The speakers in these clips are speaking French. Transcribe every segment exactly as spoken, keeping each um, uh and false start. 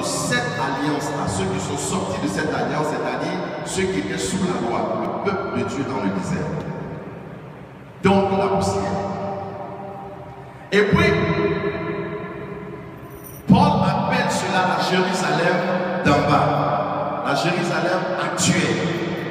cette alliance-là, ceux qui sont sortis de cette alliance, c'est-à-dire ceux qui étaient sous la loi, le peuple de Dieu dans le désert. Donc la poussière. Et puis, Paul appelle cela la Jérusalem d'en bas, la Jérusalem actuelle.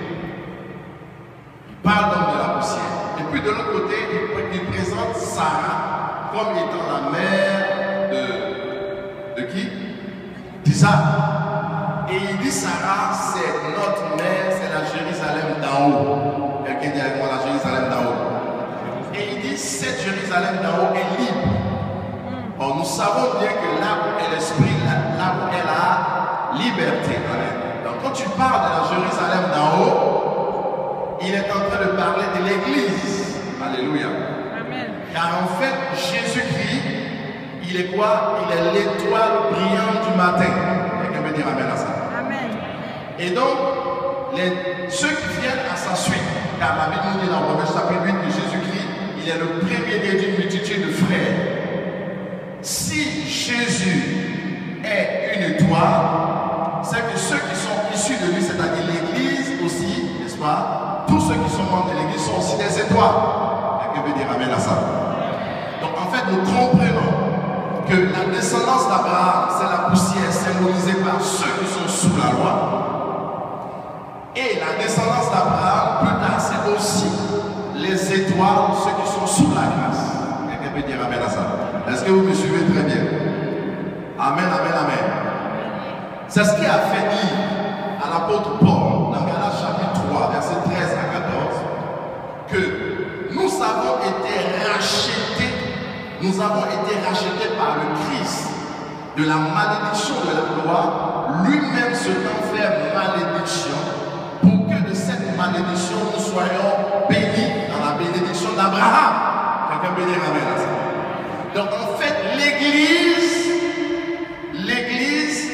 Il parle donc de la poussière. Et puis de l'autre côté, il présente Sarah comme étant la mère de, de qui? D'Isaac. Et il dit Sarah, c'est notre mère, c'est la Jérusalem d'en haut. Quelqu'un dit avec moi la Jérusalem d'en haut. Et il dit cette Jérusalem d'en haut est libre. Or, nous savons bien que là où est l'esprit, là, là où est la liberté. Donc quand tu parles de la Jérusalem d'en haut, il est en train de parler de l'église. Alléluia. Amen. Car en fait, Jésus-Christ, il est quoi? Il est l'étoile brillante du matin. Quelqu'un peut dire amen à ça? Amen. Et donc, les, ceux qui viennent à sa suite, car la Bible nous dit dans Romains chapitre huit que Jésus-Christ, il est le premier d'une multitude de frères. Si Jésus est une étoile, c'est que ceux qui sont issus de lui, c'est-à-dire l'église aussi, n'est-ce pas? Tous ceux qui sont membres de l'église sont aussi des étoiles. Quelqu'un veut dire amen à ça? Donc en fait, nous comprenons que la descendance d'Abraham, c'est la poussière symbolisée par ceux qui sont sous la loi. Et la descendance d'Abraham, plus tard, c'est aussi les étoiles, ceux qui sont sous la grâce. Quelqu'un peut dire amen à ça? Est-ce que vous me suivez très bien? Amen, amen, amen. C'est ce qui a fait dire à l'apôtre Paul, dans Galates chapitre trois, versets treize à quatorze, que nous avons été rachetés, nous avons été rachetés par le Christ de la malédiction de la loi, lui-même se fait malédiction, pour que de cette malédiction nous soyons bénis dans la bénédiction d'Abraham. Quelqu'un peut dire amen à ça? Donc en fait, l'église, l'église,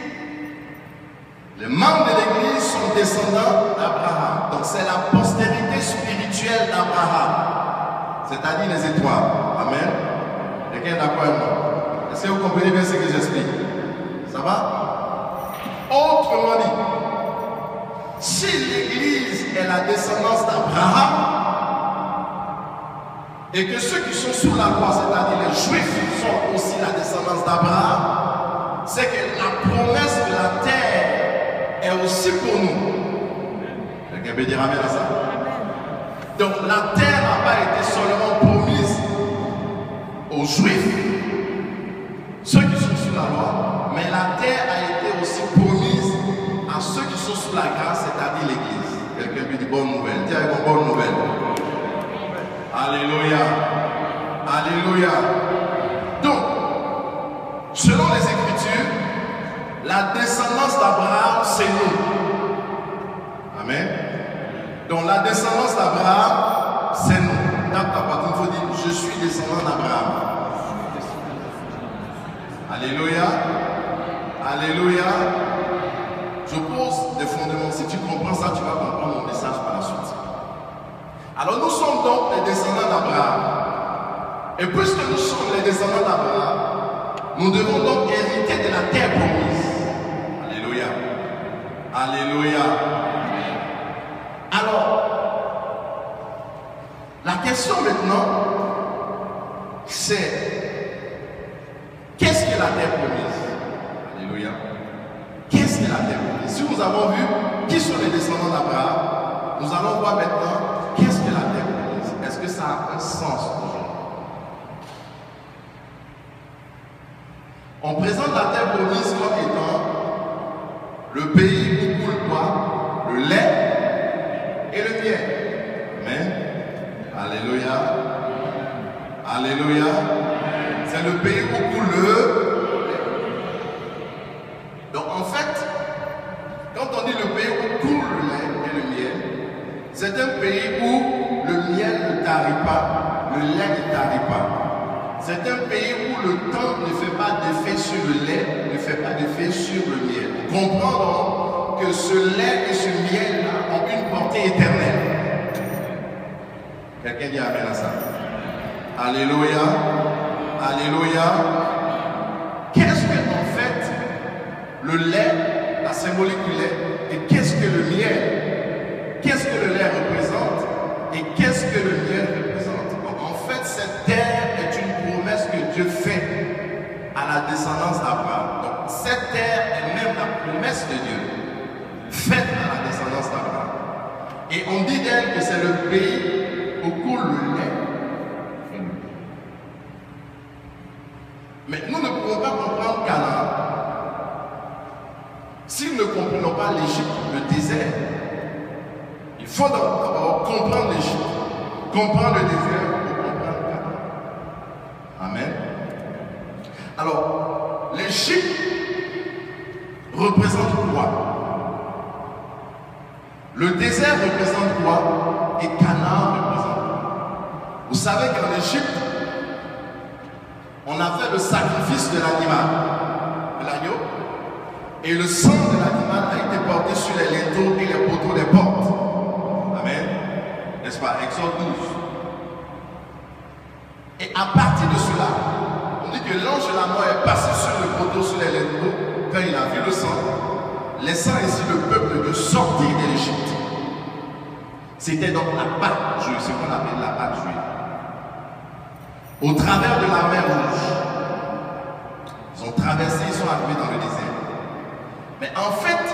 les membres de l'église sont descendants d'Abraham. Donc c'est la postérité spirituelle d'Abraham, c'est-à-dire les étoiles. Amen. Quelqu'un est d'accord avec moi? Est-ce que vous comprenez bien ce que j'explique? Ça va? Autrement dit, si l'église est la descendance d'Abraham, et que ceux qui sont sous la loi, c'est-à-dire les juifs, sont aussi la descendance d'Abraham, c'est que la promesse de la terre est aussi pour nous. Quelqu'un peut dire amen à ça? Donc la terre n'a pas été seulement promise aux juifs, ceux qui sont sous la loi, mais la terre a été aussi promise à ceux qui sont sous la grâce, c'est-à-dire l'église. Quelqu'un peut dire bonne nouvelle. Tiens, une bonne nouvelle. Alléluia. Alléluia. Donc, selon les Écritures, la descendance d'Abraham, c'est nous. Amen. Donc, la descendance d'Abraham, c'est nous. D'accord, il faut dire, je suis descendant d'Abraham. Alléluia. Alléluia. Je pose des fondements. Si tu comprends ça, tu vas comprendre mon message par la suite. Alors nous sommes donc les descendants d'Abraham. Et puisque nous sommes les descendants d'Abraham, nous devons donc hériter de la terre promise. Alléluia. Alléluia. Alors, la question maintenant, c'est qu'est-ce que la terre promise? Alléluia. Qu'est-ce que la terre promise? Si nous avons vu qui sont les descendants d'Abraham, nous allons voir maintenant qu'est-ce que la terre promise. Est-ce que ça a un sens aujourd'hui? On présente la terre promise comme étant le pays où coule quoi? Le lait et le miel. Amen. Alléluia. Alléluia. C'est le pays où coule le lait. Donc en fait, quand on dit le pays où coule le lait et le miel, c'est un pays où le miel ne tarit pas, le lait ne tarit pas. C'est un pays où le temps ne fait pas d'effet sur le lait, ne fait pas d'effet sur le miel. Comprenons que ce lait et ce miel-là ont une portée éternelle. Quelqu'un dit amen à ça? Alléluia. Alléluia. Qu'est-ce que en fait le lait, la symbolique du lait, et qu'est-ce que le miel? Qu'est-ce que le lait représente? Et qu'est-ce que le miel représente? Donc, en fait, cette terre est une promesse que Dieu fait à la descendance d'Abraham. Donc, cette terre est même la promesse de Dieu, faite à la descendance d'Abraham. Et on dit d'elle que c'est le pays où coule le lait. Mais nous ne pouvons pas comprendre Canaan si nous ne comprenons pas l'Égypte, le désert. Il faut d'abord comprendre l'Égypte, comprendre le désert pour comprendre Canaan. Amen. Alors, l'Égypte représente quoi? Le désert représente quoi? Et Canaan représente quoi? Vous savez qu'en Égypte, on a fait le sacrifice de l'animal, de l'agneau, et le sang de l'animal a été porté sur les linteaux et les poteaux des portes. Amen. N'est-ce pas? Exode douze. Et à partir de cela, on dit que l'ange de la mort est passé sur le poteau, sur les linteaux, quand il a vu le sang, laissant ainsi le peuple de sortir de l'Égypte. C'était donc la Pâque juive, ce qu'on appelle la Pâque juive. Au travers de la mer Rouge, ils ont traversé, ils sont arrivés dans le désert. Mais en fait,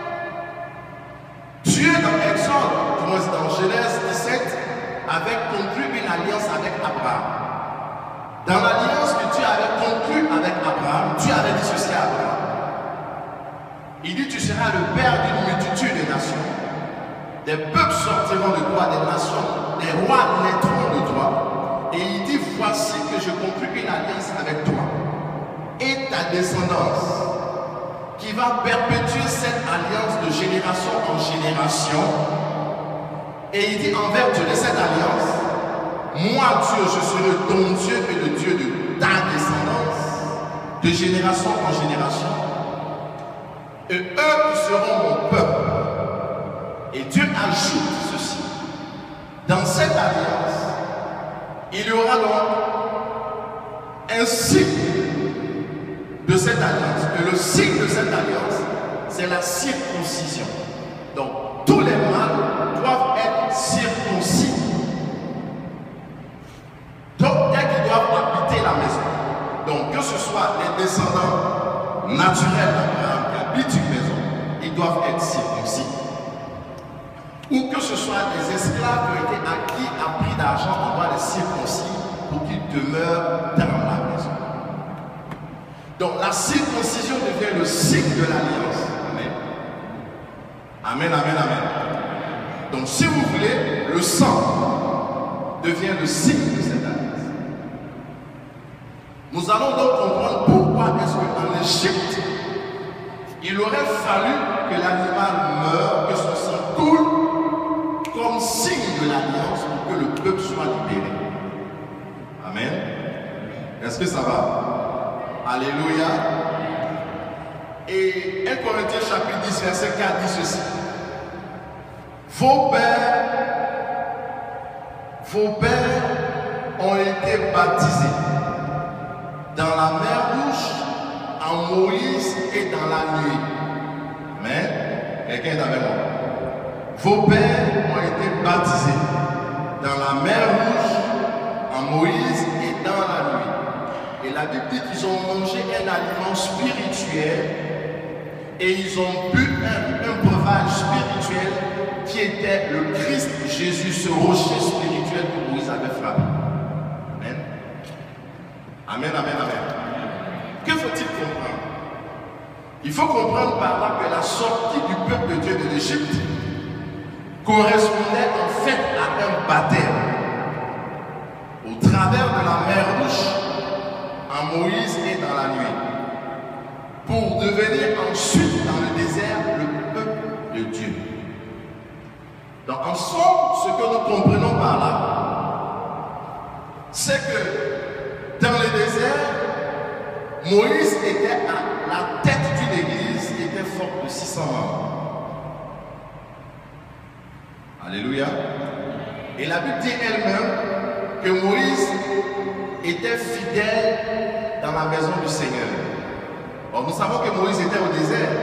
Dieu dans Exode, dans Genèse dix-sept, avait conclu une alliance avec Abraham. Dans l'alliance que Dieu avait conclue avec Abraham, Dieu avait dit ceci à Abraham. Il dit, tu seras le père d'une multitude de nations. Des peuples sortiront de toi, des nations, des rois naîtront de toi. Et il dit, voici que je conclus une alliance avec toi et ta descendance, qui va perpétuer cette alliance de génération en génération. Et il dit, en vertu de cette alliance, moi Dieu, je serai ton Dieu et le Dieu de ta descendance, de génération en génération. Et eux qui seront mon peuple. Et Dieu ajoute ceci. Dans cette alliance, il y aura donc un signe de cette alliance. Et le signe de cette alliance, c'est la circoncision. Donc, tous les mâles doivent être circoncis. Donc, dès qu'ils doivent habiter la maison, donc que ce soit les descendants naturels d'Abraham qui habitent une maison, ils doivent être circoncis. Ou que ce soit des esclaves qui ont été acquis à prix d'argent, on doit les circoncire pour qu'ils demeurent dans la maison. Donc la circoncision devient le signe de l'alliance. Amen. Amen, amen, amen. Donc si vous voulez, le sang devient le signe de cette alliance. Nous allons donc comprendre pourquoi est-ce qu'en Égypte, il aurait fallu que l'animal meure, que son sang coule, comme signe de l'alliance pour que le peuple soit libéré. Amen. Est-ce que ça va? Alléluia. Et un Corinthiens chapitre dix, verset quatre dit ceci. Vos pères, vos pères ont été baptisés dans la mer Rouge, en Moïse et dans la nuit. Amen. Quelqu'un est avec moi? Vos pères ont été baptisés dans la mer Rouge, en Moïse et dans la nuit. Et la Bible dit qu'ils ont mangé un aliment spirituel et ils ont bu un, un breuvage spirituel qui était le Christ Jésus, ce rocher spirituel que Moïse avait frappé. Amen. Amen, amen, amen. Que faut-il comprendre? Il faut comprendre par là que la sortie du peuple de Dieu de l'Égypte correspondait en fait à un baptême au travers de la mer Rouge, en Moïse et dans la nuit, pour devenir ensuite dans le désert le peuple de Dieu. Donc en somme, ce que nous comprenons par là, c'est que dans le désert, Moïse était à la tête d'une église qui était forte de six cents membres. Alléluia. Et la Bible dit elle-même que Moïse était fidèle dans la maison du Seigneur. Bon, nous savons que Moïse était au désert.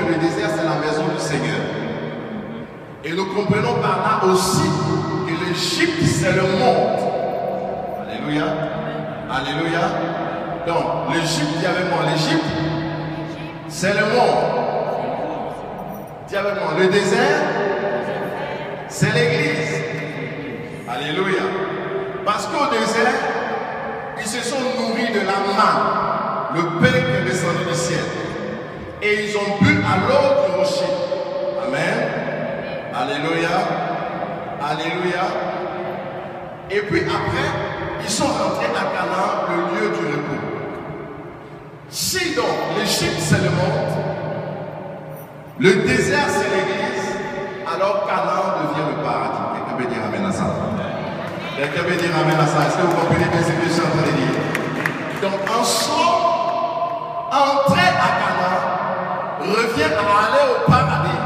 que le désert c'est la maison du Seigneur. Et nous comprenons par là aussi que l'Égypte c'est le monde. Alléluia. Alléluia. Donc l'Égypte, dis avec moi, l'Égypte c'est le monde. Dis avec moi, le désert c'est l'église. Alléluia. Parce qu'au désert, ils se sont nourris de la manne, le pain qui est descendu du ciel. Et ils ont bu à l'eau du rocher. Amen. Alléluia. Alléluia. Et puis après, ils sont rentrés à Canaan, le lieu du repos. Si donc l'Égypte c'est le monde, le désert c'est l'église, alors Canaan devient le paradis. Quelqu'un peut dire amen à ça? Quelqu'un peut dire amen à ça? Est-ce que vous comprenez bien ce que je suis en train de dire? Donc en somme, entrer à Canaan revient à aller au paradis.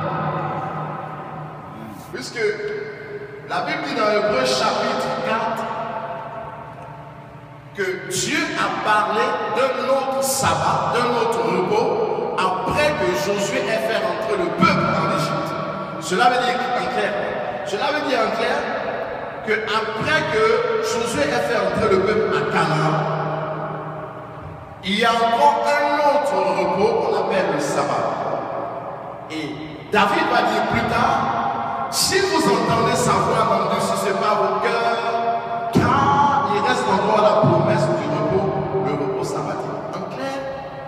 Puisque la Bible dit dans Hébreux chapitre quatre que Dieu a parlé d'un autre sabbat, d'un autre repos, après que Josué ait fait rentrer le peuple en Égypte. Cela veut dire en clair, cela veut dire en clair que après que Josué ait fait rentrer le peuple à Canaan, il y a encore un autre repos qu'on appelle le sabbat. Et David va dire plus tard, si vous entendez sa voix, n'endurcissez pas vos cœurs, car il reste encore la promesse du repos, le repos sabbatique. En clair,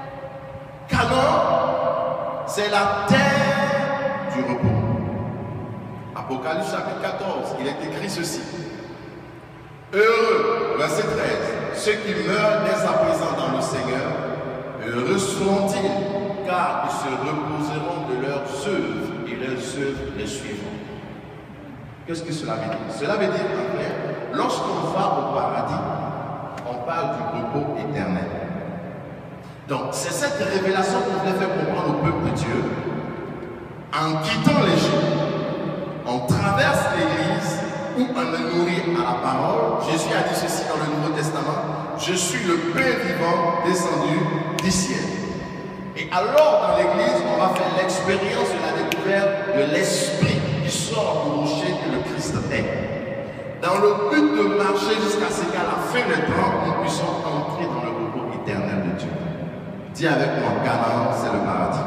Canaan, c'est la terre du repos. Apocalypse chapitre quatorze, il est écrit ceci. Heureux, verset treize, ceux qui meurent dès à présent dans le Seigneur, heureux seront-ils, car ils se reposeront de leurs œuvres et leurs œuvres les suivront. Qu'est-ce que cela veut dire? Cela veut dire en clair, lorsqu'on va au paradis, on parle du repos éternel. Donc c'est cette révélation qu'on voulait faire comprendre au peuple de Dieu. En quittant l'Égypte, on traverse l'église où on est nourri à la parole. Jésus a dit ceci dans le Nouveau Testament: je suis le pain vivant descendu du ciel. Et alors dans l'église, on va faire l'expérience de la découverte de l'esprit qui sort du rocher que le Christ est. Dans le but de marcher jusqu'à ce qu'à la fin des temps, nous puissions entrer dans le repos éternel de Dieu. Dis avec moi, Canaan, c'est le paradis.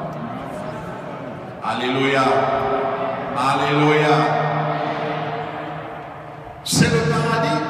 Alléluia. Alléluia. C'est le paradis.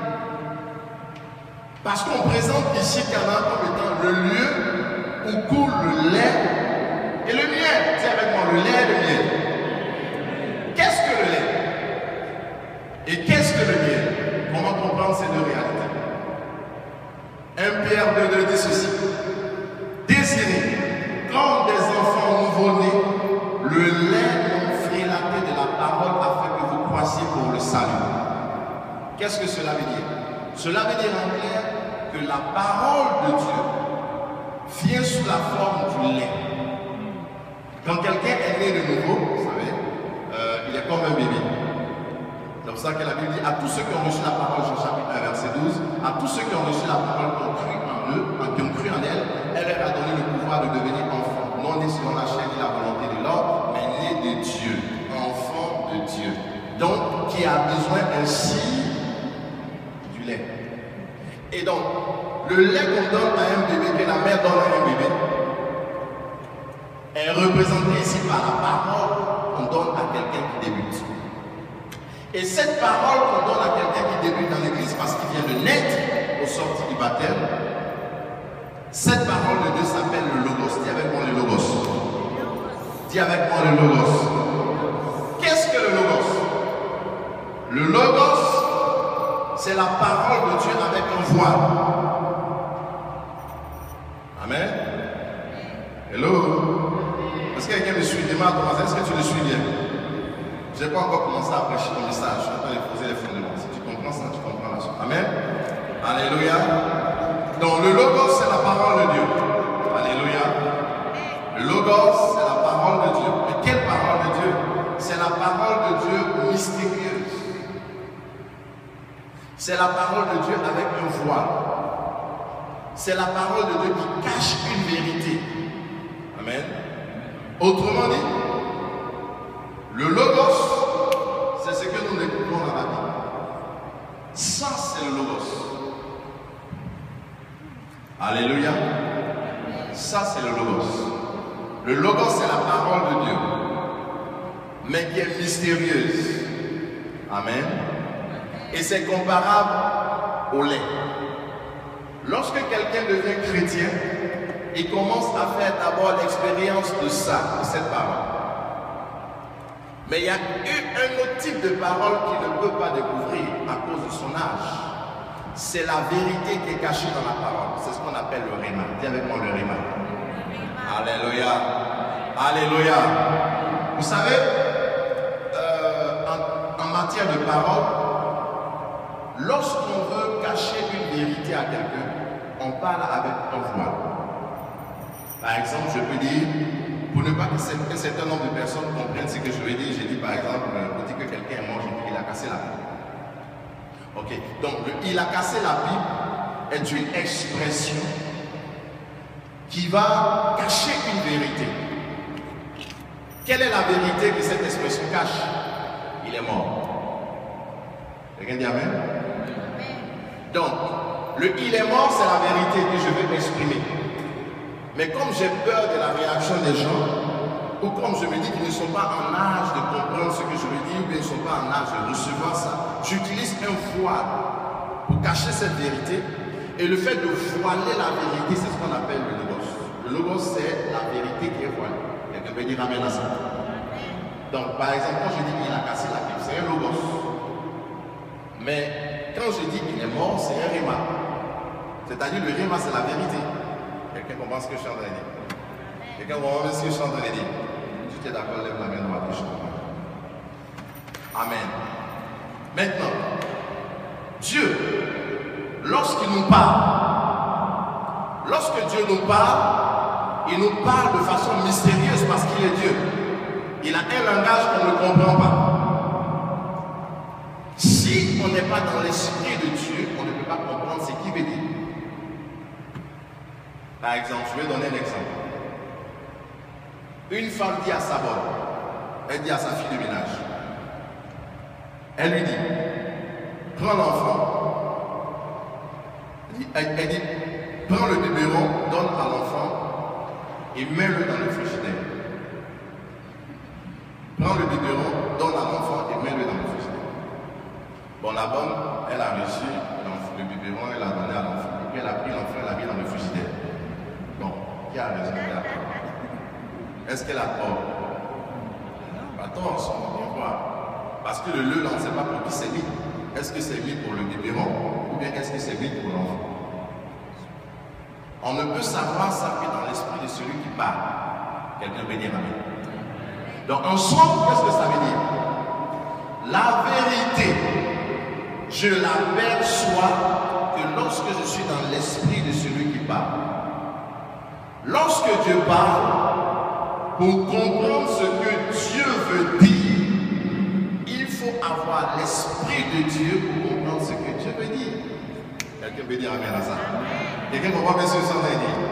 Parce qu'on présente ici Canaan comme étant le lieu où coule le lait et le miel. Dis avec moi, le lait et le miel. Qu'est-ce que le lait? Et qu'est-ce que le miel? Comment comprendre ces deux réalités? un Pierre deux deux dit ceci: désirez, comme des enfants nouveau-nés, le lait non frélaté de la parole afin que vous croissiez pour le salut. Qu'est-ce que cela veut dire? Cela veut dire en clair que la parole de Dieu vient sous la forme du lait. Quand quelqu'un est né de nouveau, vous savez, euh, il est comme un bébé. C'est pour ça que la Bible dit à tous ceux qui ont reçu la parole, Jean chapitre un verset douze, à tous ceux qui ont reçu la parole, qui ont cru en eux, qui ont cru en elle, elle leur a donné le pouvoir de devenir enfants, non né selon la chair ni la volonté de l'homme, mais né de Dieu, enfant de Dieu. Donc, qui a besoin ainsi du lait. Et donc, le lait qu'on donne à un bébé, que la mère donne à un bébé, est représenté ici par la parole qu'on donne à quelqu'un qui débute. Et cette parole qu'on donne à quelqu'un qui débute dans l'église parce qu'il vient de naître au sortir du baptême, cette parole de Dieu s'appelle le Logos. Dis avec moi le Logos. Dis avec moi le Logos. Qu'est-ce que le Logos? Le Logos, c'est la parole de Dieu avec un voile. Amen. Hello. Est-ce que quelqu'un me suit? Demain, est-ce que tu le suis bien? Je n'ai pas encore commencé à prêcher ton message. Je suis en train de poser les fondements. Si tu comprends ça, tu comprends la suite. Amen. Alléluia. Donc le Logos, c'est la parole de Dieu. Alléluia. Le Logos, c'est la parole de Dieu. Mais quelle parole de Dieu? C'est la parole de Dieu mystérieuse. C'est la parole de Dieu avec un voile. C'est la parole de Dieu qui cache une vérité. Amen. Autrement dit, le logos, c'est ce que nous écoutons dans la Bible. Ça, c'est le logos. Alléluia. Ça, c'est le logos. Le logos, c'est la parole de Dieu, mais qui est mystérieuse. Amen. Et c'est comparable au lait. Lorsque quelqu'un devient chrétien, il commence à faire d'abord l'expérience de ça, de cette parole. Mais il y a eu un autre type de parole qu'il ne peut pas découvrir à cause de son âge. C'est la vérité qui est cachée dans la parole. C'est ce qu'on appelle le rhéma. Dis avec moi le rhéma. Alléluia. Alléluia. Vous savez, euh, en, en matière de parole, lorsqu'on veut cacher une vérité à quelqu'un, on parle avec un voile. Par exemple, je peux dire, pour ne pas qu'un certain nombre de personnes comprennent ce que je veux dire, j'ai dit par exemple, on dit que quelqu'un est mort, j'ai dit qu'il a cassé la pipe. Ok, donc le, il a cassé la pipe est une expression qui va cacher une vérité. Quelle est la vérité que cette expression cache? Il est mort. Quelqu'un dit amen? Donc, le il est mort, c'est la vérité que je vais exprimer. Mais comme j'ai peur de la réaction des gens, ou comme je me dis qu'ils ne sont pas en âge de comprendre ce que je veux dire, ou bien ils ne sont pas en âge de recevoir ça, j'utilise un voile pour cacher cette vérité. Et le fait de voiler la vérité, c'est ce qu'on appelle le logos. Le logos, c'est la vérité qui est voilée. Quelqu'un peut dire amen à ça. Donc, par exemple, quand je dis qu'il a cassé la pipe, c'est un logos. Mais quand je dis qu'il est mort, c'est un rhéma. C'est-à-dire le rhéma, c'est la vérité. Quelqu'un comprend ce que je suis en train de dire? Quelqu'un comprend ce que je suis en train de dire? Si tu es d'accord, lève la main droite. Amen. Maintenant, Dieu, lorsqu'il nous parle, lorsque Dieu nous parle, il nous parle de façon mystérieuse parce qu'il est Dieu. Il a un langage qu'on ne comprend pas. Si on n'est pas dans l'esprit de Dieu, on ne peut pas comprendre ce qu'il veut dire. Par exemple, je vais donner un exemple. Une femme dit à sa bonne, elle dit à sa fille de ménage, elle lui dit, prends l'enfant, elle, elle dit, prends le biberon, donne à l'enfant et mets-le dans le frigidaire. Prends le biberon, donne à l'enfant et mets-le dans le frigidaire. Bon, la bonne, elle a reçu le biberon, elle l'a donné à l'enfant. Et puis elle a pris l'enfant, elle l'a mis dans le frigidaire. Bon, qui a raison? Est-ce qu'elle a tort? Pas tort, on va bien voir. Parce que le lait, on ne sait pas pour qui c'est mis. Est-ce que c'est mis pour le biberon ou bien est-ce que c'est mis pour l'enfant? On ne peut savoir ça que dans l'esprit de celui qui parle. Quelqu'un peut dire amen. Donc en somme, qu'est-ce que ça veut dire? La vérité, je l'aperçois que lorsque je suis dans l'esprit de celui qui parle. Lorsque Dieu parle, pour comprendre ce que Dieu veut dire, il faut avoir l'esprit de Dieu pour comprendre ce que Dieu veut dire. Quelqu'un peut dire amen à ça? Quelqu'un comprend bien ce que ça veut dire?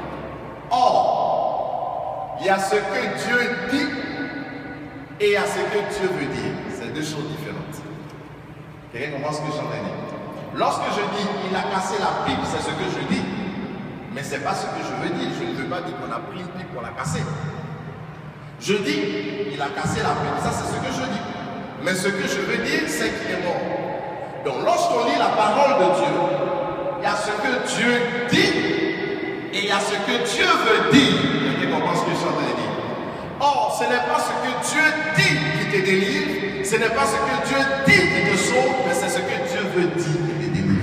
Or, il y a ce que Dieu dit et il y a ce que Dieu veut dire. C'est deux choses différentes. Quelqu'un comprend ce que je suis en train de dire? Lorsque je dis il a cassé la pipe, c'est ce que je dis. Mais ce n'est pas ce que je veux dire. Je ne veux pas dire qu'on a pris une pipe pour la casser. Je dis, il a cassé la pipe. Ça, c'est ce que je dis. Mais ce que je veux dire, c'est qu'il est mort. Donc, lorsqu'on lit la parole de Dieu, il y a ce que Dieu dit et il y a ce que Dieu veut dire. Quelqu'un comprend ce que je suis en train de dire? Or, ce n'est pas ce que Dieu dit qui te délivre, ce n'est pas ce que Dieu dit qui te sauve, mais c'est ce que Dieu veut dire qui te délivre.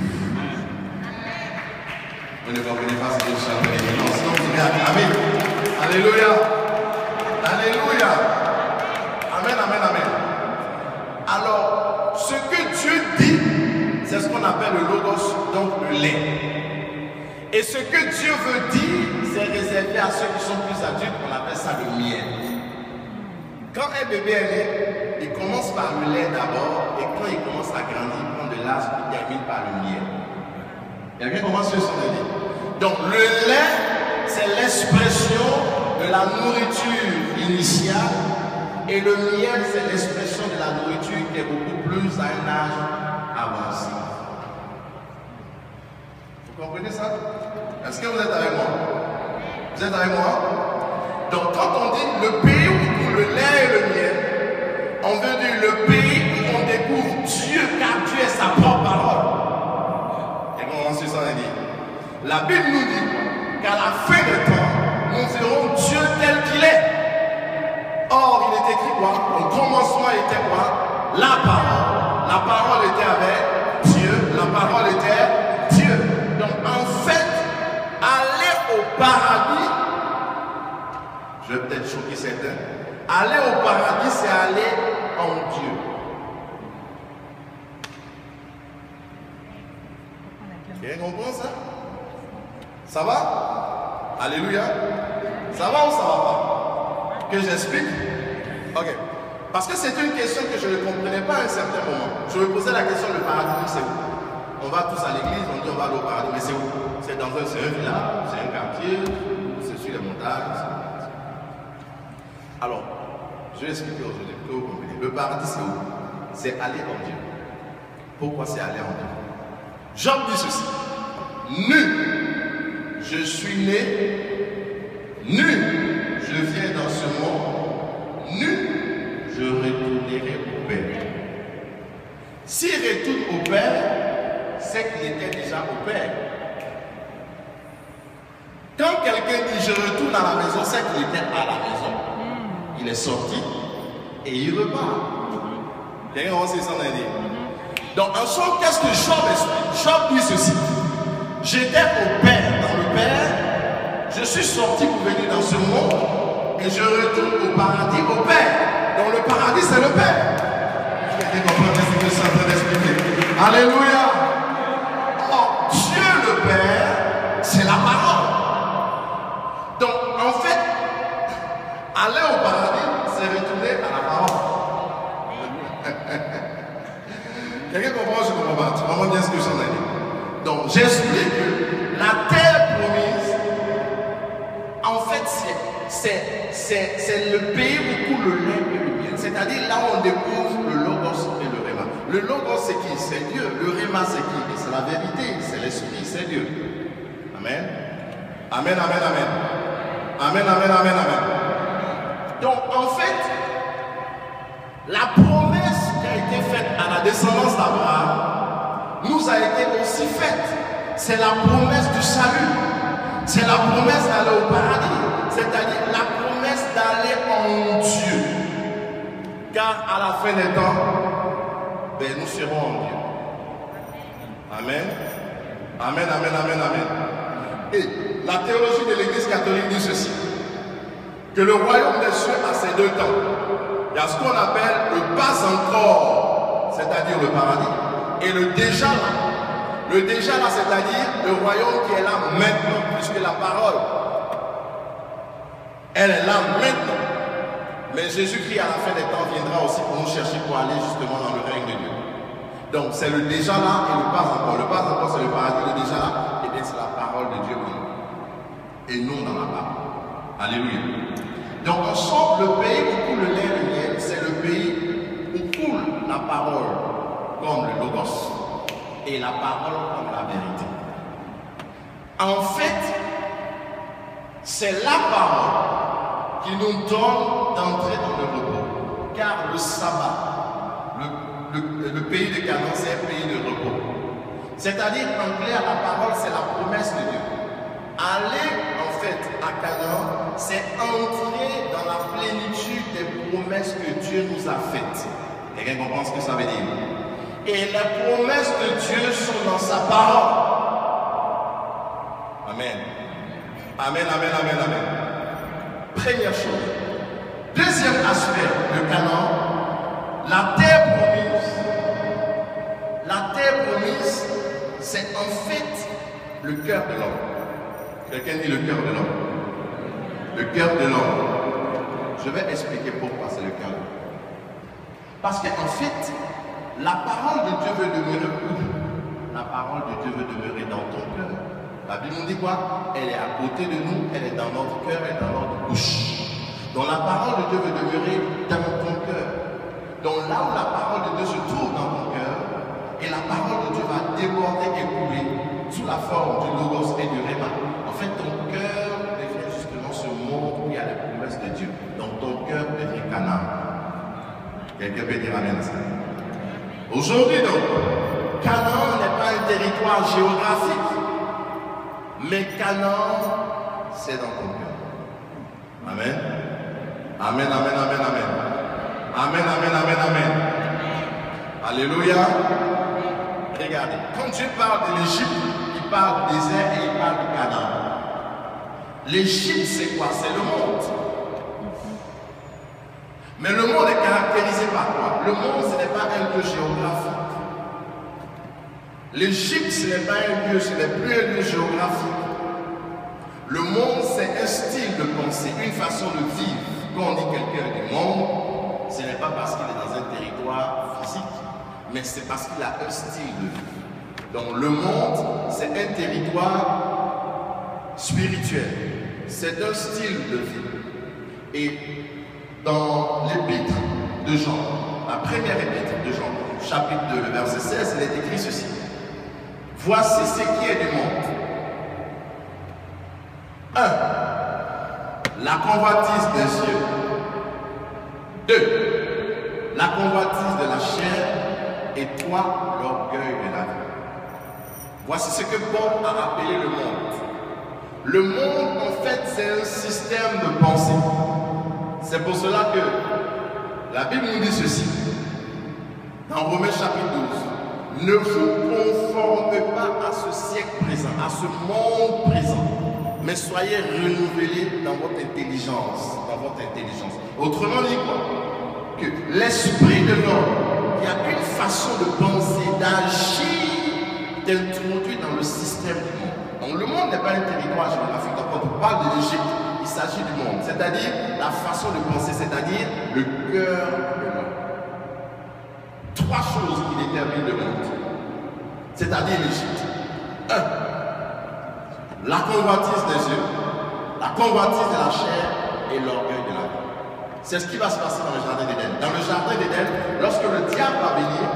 Vous ne comprenez pas ce que je suis en train de dire. Non, sinon vous devez acclamer. Alléluia. Alléluia. Amen, amen, amen. Alors, ce que Dieu dit, c'est ce qu'on appelle le logos, donc le lait. Et ce que Dieu veut dire, c'est réservé à ceux qui sont plus adultes, on appelle ça le miel. Quand un bébé est né, il commence par le lait d'abord, et quand il commence à grandir, il prend de l'âge, il termine par le miel. Quelqu'un commence sur son avis. Donc le lait, c'est l'expression de la nourriture l'initial. Et le miel, c'est l'expression de la nourriture qui est beaucoup plus à un âge avancé. Vous comprenez ça? Est-ce que vous êtes avec moi? Vous êtes avec moi? Donc quand on dit le pays où coule le lait et le miel, on veut dire le pays où on découvre Dieu, car Dieu est sa propre parole. Et comment on suit ça, on dit? La Bible nous dit qu'à la fin des temps, nous verrons Dieu tel qu'il est. Or, il est écrit quoi? Au commencement était quoi? La parole. La parole était avec Dieu. La parole était Dieu. Donc, en fait, aller au paradis, je vais peut-être choquer certains, aller au paradis, c'est aller en Dieu. Quelqu'un comprend ça? Ça va? Alléluia. Ça va ou ça va pas? Que j'explique? Ok. Parce que c'est une question que je ne comprenais pas à un certain moment. Je me posais la question, le paradis, c'est où? On va tous à l'église, on dit on va aller au paradis, mais c'est où? C'est dans un, c'est un village, c'est un quartier, c'est sur les montagnes. Alors, je vais expliquer aujourd'hui que vous comprenez. Le paradis, c'est où? C'est aller en Dieu. Pourquoi c'est aller en Dieu? Job dit ceci. Nu, je suis né, nu, je viens dans ce monde, nu, je retournerai au Père. S'il retourne au Père, c'est qu'il était déjà au Père. Quand quelqu'un dit je retourne à la maison, c'est qu'il était à la maison. Il est sorti et il repart. Quelqu'un va aussi s'en aller. Donc en somme, qu'est-ce que Job explique? Job dit ceci. J'étais au Père, dans le Père, je suis sorti pour venir dans ce monde et je retourne au paradis, au Père. Donc le paradis, c'est le Père. Je vais comprendre ce que je suis en train d'expliquer. Alléluia. Oh, Dieu le Père, c'est la parole. Donc en fait, aller au paradis, c'est retourner à la parole. Quelqu'un comprend, je ne comprends pas. Tu comprends bien ce que je suis en train de dire. Donc j'explique que la terre promise, en fait, c'est le pays où coule le lait et le miel. C'est-à-dire là où on découvre le logos et le réma. Le logos c'est qui? C'est Dieu. Le réma c'est qui? C'est la vérité, c'est l'esprit, c'est Dieu. Amen. Amen, amen, amen. Amen, amen, amen, amen. Donc en fait, la promesse qui a été faite à la descendance d'Abraham nous a été aussi faite. C'est la promesse du salut. C'est la promesse d'aller au paradis. C'est-à-dire la promesse d'aller en Dieu. Car à la fin des temps, ben, nous serons en Dieu. Amen. Amen, amen, amen, amen. Et la théologie de l'Église catholique dit ceci. Que le royaume des cieux a ces deux temps. Il y a ce qu'on appelle le pas encore, c'est-à-dire le paradis. Et le déjà là, le déjà là, c'est-à-dire le royaume qui est là maintenant, puisque la parole, elle est là maintenant. Mais Jésus-Christ à la fin des temps viendra aussi pour nous chercher pour aller justement dans le règne de Dieu. Donc c'est le déjà là et le pas encore. Le pas encore c'est le paradis, le déjà là, et bien c'est la parole de Dieu pour nous. Et non dans la parole. Alléluia. Donc ensemble, le pays où coule le lait et le miel, c'est le pays où coule la parole comme le logos et la parole comme la vérité. En fait, c'est la parole qui nous donne d'entrer dans le repos. Car le sabbat, le, le, le pays de Canaan, c'est un pays de repos. C'est-à-dire, en clair, la parole, c'est la promesse de Dieu. Aller, en fait, à Canaan, c'est entrer dans la plénitude des promesses que Dieu nous a faites. Quelqu'un comprend ce que ça veut dire? Et les promesses de Dieu sont dans sa parole. Amen. Amen, amen, amen, amen. Première chose. Deuxième aspect de Canaan, la terre promise. La terre promise, c'est en fait le cœur de l'homme. Quelqu'un dit le cœur de l'homme. Le cœur de l'homme. Je vais expliquer pourquoi c'est le cœur de l'homme. Parce qu'en fait, la parole de Dieu veut demeurer où? La parole de Dieu veut demeurer dans ton cœur. La Bible nous dit quoi? Elle est à côté de nous, elle est dans notre cœur, elle est dans notre bouche. Donc la parole de Dieu veut demeurer dans ton cœur. Donc là où la parole de Dieu se trouve dans ton cœur, et la parole de Dieu va déborder et couler sous la forme du logos et du réma. En fait, ton cœur devient justement ce monde où il y a les promesses de Dieu. Donc ton cœur devient Canaan. Quelqu'un peut dire amen à ça. Aujourd'hui donc, Canaan n'est pas un territoire géographique, mais Canaan, c'est dans ton cœur. Amen. Amen, amen, amen, amen. Amen, amen, amen, amen. Alléluia. Regardez, quand Dieu parle de l'Égypte, il parle du désert et il parle du Canaan. L'Égypte, c'est quoi? C'est le monde. Mais le monde est caractérisé par quoi? Le monde, ce n'est pas un lieu géographique. L'Égypte, ce n'est pas un lieu, ce n'est plus un lieu géographique. Le monde, c'est un style de pensée, une façon de vivre. Quand on dit quelqu'un du monde, ce n'est pas parce qu'il est dans un territoire physique, mais c'est parce qu'il a un style de vie. Donc le monde, c'est un territoire spirituel. C'est un style de vie. Et dans l'épître de Jean, la première épître de Jean, chapitre deux, le verset seize, il est écrit ceci. Voici ce qui est du monde. un. La convoitise des yeux. deux. La convoitise de la chair. Et trois, l'orgueil de la vie. Voici ce que Paul a appelé le monde. Le monde, en fait, c'est un système de pensée. C'est pour cela que la Bible nous dit ceci. Dans Romains chapitre douze. Ne vous conformez pas à ce siècle présent, à ce monde présent, mais soyez renouvelés dans votre intelligence, dans votre intelligence. Autrement dit quoi? Que l'esprit de l'homme, il y a une façon de penser, d'agir, d'introduire dans le système du monde. Donc le monde n'est pas un territoire géographique. Donc quand on parle de l'Égypte, il s'agit du monde, c'est-à-dire la façon de penser, c'est-à-dire le cœur de l'homme. Trois choses qui déterminent le monde, c'est-à-dire l'Égypte. Un, la convoitise des yeux, la convoitise de la chair et l'orgueil de la vie. C'est ce qui va se passer dans le jardin d'Éden. Dans le jardin d'Éden, lorsque le diable va venir,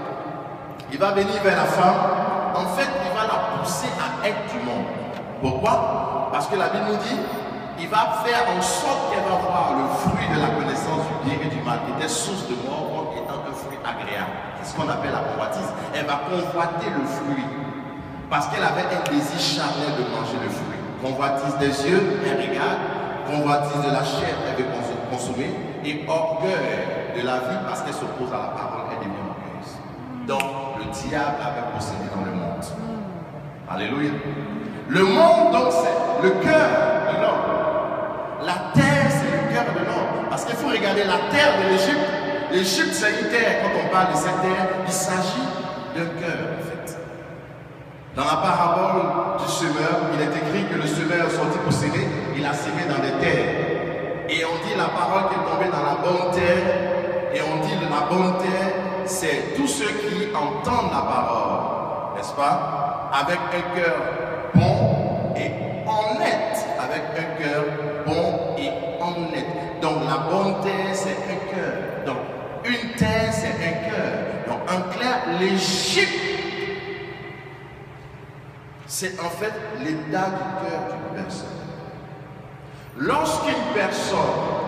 il va venir vers la femme, en fait, il va la pousser à être du monde. Pourquoi? Parce que la Bible nous dit, il va faire en sorte qu'elle va voir le fruit de la connaissance du bien et du mal, qui était source de mort, comme étant un fruit agréable. C'est ce qu'on appelle la convoitise. Elle va convoiter le fruit, parce qu'elle avait un désir charnel de manger le fruit. Convoitise des yeux, elle regarde. Convoitise de la chair, elle veut consommer. Et orgueil de la vie, parce qu'elle s'oppose à la parole, elle devient orgueilleuse. Donc, le diable avait possédé dans le monde. Alléluia. Le monde, donc, c'est le cœur de l'homme. La terre, c'est le cœur de l'homme. Parce qu'il faut regarder la terre de l'Égypte. L'Égypte, c'est une terre. Quand on parle de cette terre, il s'agit d'un cœur, en fait. Dans la parabole du semeur, il est écrit que le semeur sorti pour s'aimer, il a sémé dans des terres. Et on dit la parole qui est tombée dans la bonne terre. Et on dit que la bonne terre, c'est tous ceux qui entendent la parole, n'est-ce pas? Avec un cœur bon et honnête. Avec un cœur bon et honnête. Donc la bonne terre, c'est un cœur. Donc une terre, c'est un cœur. Donc en clair, l'Égypte, c'est en fait l'état du cœur d'une personne. Lorsqu'une personne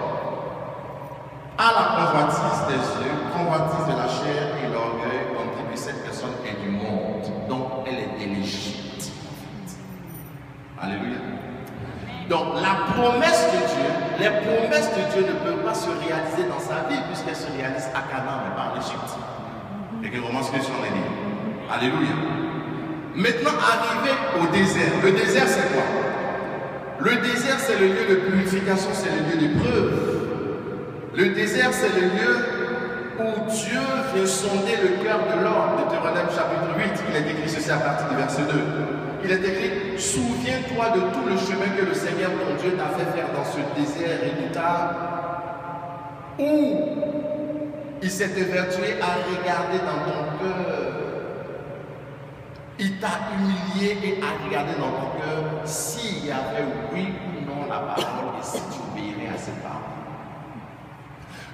a la convoitise des yeux, convoitise de la chair et l'orgueil, on dit que cette personne est du monde. Donc elle est de l'Égypte. Alléluia. Donc la promesse de Dieu, les promesses de Dieu ne peuvent pas se réaliser dans sa vie puisqu'elles se réalisent à Canaan mais pas en Égypte. Et que vraiment ce que j'en ai dit. Alléluia. Maintenant, arrivé au désert. Le désert, c'est quoi? Le désert, c'est le lieu de purification, c'est le lieu d'épreuve. Le désert, c'est le lieu où Dieu vient sonder le cœur de l'homme. Deutéronome chapitre huit, il est écrit ceci à partir du verset deux. Il est écrit, souviens-toi de tout le chemin que le Seigneur ton Dieu t'a fait faire dans ce désert redoutable, où il s'est évertué à regarder dans ton cœur. Il t'a humilié et à regarder dans ton cœur s'il y avait oui ou non la parole et si tu obéirais à cette parole.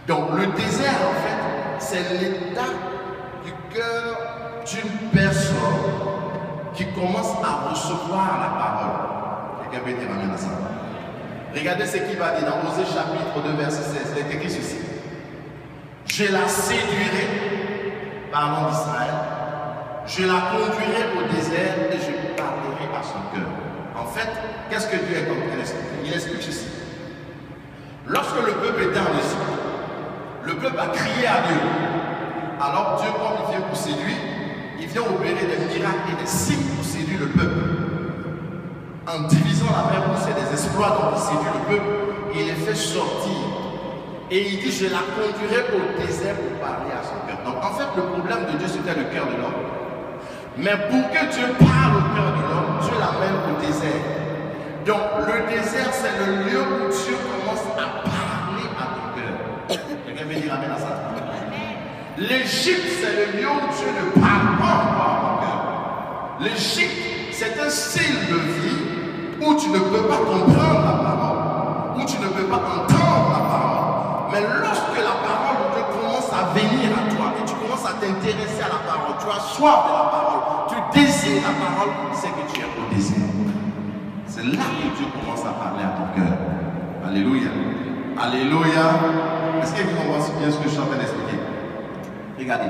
Donc le désert, en fait, c'est l'état du cœur d'une personne qui commence à recevoir la parole. Quelqu'un peut dire amen à ça? Regardez ce qu'il va dire dans Osée chapitre deux, verset seize. Il est écrit ceci. Je la séduirai, parlant d'Israël, je la conduirai au désert et je parlerai à son cœur. En fait, qu'est-ce que Dieu est en train d'expliquer? Il explique ceci. Lorsque le peuple était en Égypte, le peuple a crié à Dieu. Alors Dieu, comme il vient pour séduire, il vient opérer des miracles et des signes pour séduire le peuple. En divisant la mer Rouge, c'est des exploits dont il séduit le peuple. Et il les fait sortir. Et il dit, je la conduirai au désert pour parler à son cœur. Donc en fait, le problème de Dieu, c'était le cœur de l'homme. Mais pour que Dieu parle au cœur de l'homme, Dieu l'amène au désert. Donc le désert, c'est le lieu où Dieu commence à parler à ton cœur. Quelqu'un veut dire amen à ça? L'Égypte, c'est le lieu où Dieu ne parle pas encore à ton cœur. L'Égypte, c'est un style de vie où tu ne peux pas comprendre la parole, où tu ne peux pas entendre la parole. Mais lorsque la parole de Dieu commence à venir à toi et tu commences à t'intéresser à la parole, tu as soif de la parole, tu désires la parole, c'est que tu es au désert. C'est là que Dieu commence à parler à ton cœur. Alléluia. Alléluia. Est-ce que vous comprenez bien ce que je suis en train d'expliquer? Regardez.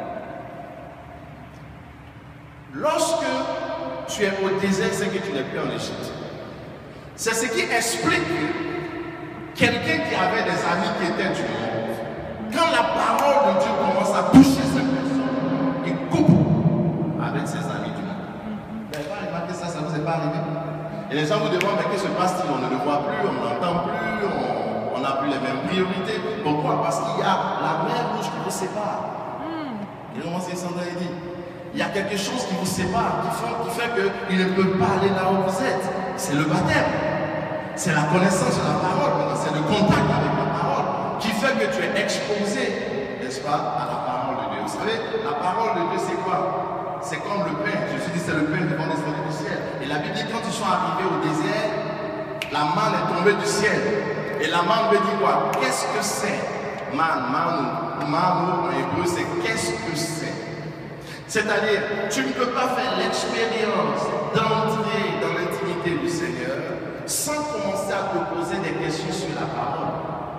Lorsque tu es au désert, c'est que tu n'es plus en Égypte. C'est ce qui explique que quelqu'un qui avait des amis qui étaient du monde, quand la parole de Dieu commence à toucher cette personne, il coupe avec ses amis du monde. Vous n'avez pas remarqué ça, ça ne vous est pas arrivé? Et les gens vous demandent, mais que se passe-t-il? On ne le voit plus, on ne l'entend plus, on n'a plus les mêmes priorités. Pourquoi? Parce qu'il y a la mer Rouge qui vous sépare. Et comment c'est ça dit? Il y a quelque chose qui vous sépare, qui fait, qui fait qu'il ne peut pas aller là où vous êtes. C'est le baptême. C'est la connaissance de la parole. C'est le contact avec la parole qui fait que tu es exposé, n'est-ce pas, à la parole de Dieu. Vous savez, la parole de Dieu, c'est quoi? C'est comme le pain. Jésus dit c'est le pain devant descendu du ciel. Et la Bible dit quand ils sont arrivés au désert, la manne est tombée du ciel. Et la manne veut dire quoi? Qu'est-ce que c'est? Man, man, man en hébreu, c'est qu'est-ce que c'est? C'est-à-dire, tu ne peux pas faire l'expérience d'entrer dans l'intimité du Seigneur sans commencer à te poser des questions sur la parole.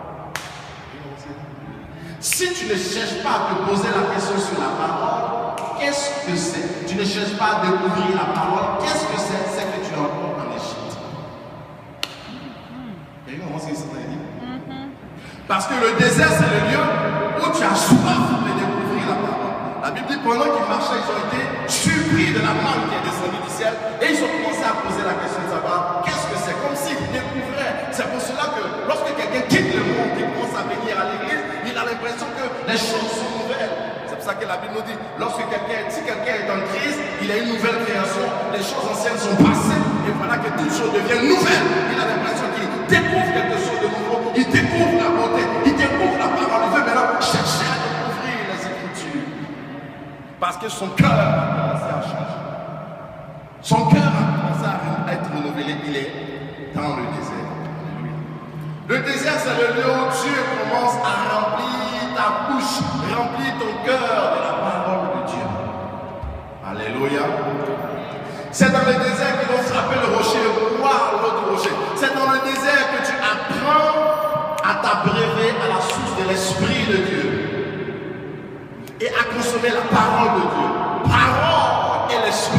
Si tu ne cherches pas à te poser la question sur la parole, qu'est-ce que c'est? Tu ne cherches pas à découvrir la parole, qu'est-ce que c'est? C'est que tu es encore en Égypte. Vous voyez comment c'est ça dit? Parce que le désert, c'est le lieu où tu as soif de découvrir la parole. La Bible dit pendant qu'ils marchaient, ils ont été surpris de la manne qui est descendue du ciel et ils ont commencé à poser la question de savoir qu'est-ce que c'est, comme s'ils découvraient. C'est pour cela que lorsque quelqu'un quitte le monde et commence à venir à l'église, il a l'impression que les choses sont nouvelles. C'est pour ça que la Bible nous dit, lorsque quelqu'un, si quelqu'un est en crise, il a une nouvelle création, les choses anciennes sont passées et voilà que toutes choses deviennent nouvelles. Il a l'impression qu'il découvre quelque chose de nouveau, il découvre la beauté, il découvre la parole, il veut maintenant chercher à découvrir les Écritures. Parce que son cœur a commencé à changer. Son cœur a commencé à être renouvelé, il est dans le désert. Le désert, c'est le lieu où Dieu commence à remplir ta bouche, remplir ton cœur de la parole de Dieu. Alléluia. C'est dans le désert qu'ils vont frapper le rocher, boire l'autre rocher. C'est dans le désert que tu apprends à t'abreuver à la source de l'Esprit de Dieu et à consommer la parole de Dieu. Parole et l'Esprit.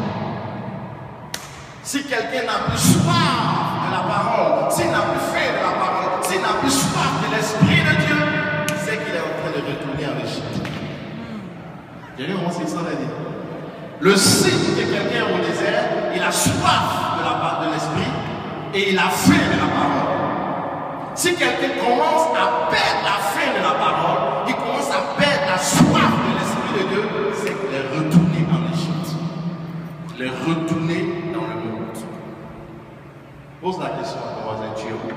Si quelqu'un n'a plus soif de la parole, s'il n'a plus faim de la parole, s'il n'a plus soif de l'Esprit de Dieu, c'est qu'il est en train de retourner en Égypte. Vous avez vu comment c'est ça à dire? Le signe que quelqu'un est au désert, il a soif de la part de l'Esprit et il a faim de la parole. Si quelqu'un commence à perdre la faim de la parole, il commence à perdre la soif de l'Esprit de Dieu, c'est qu'il est retourné en Égypte. Il est retourné dans le monde. Pose la question à ton voisin, tu es où?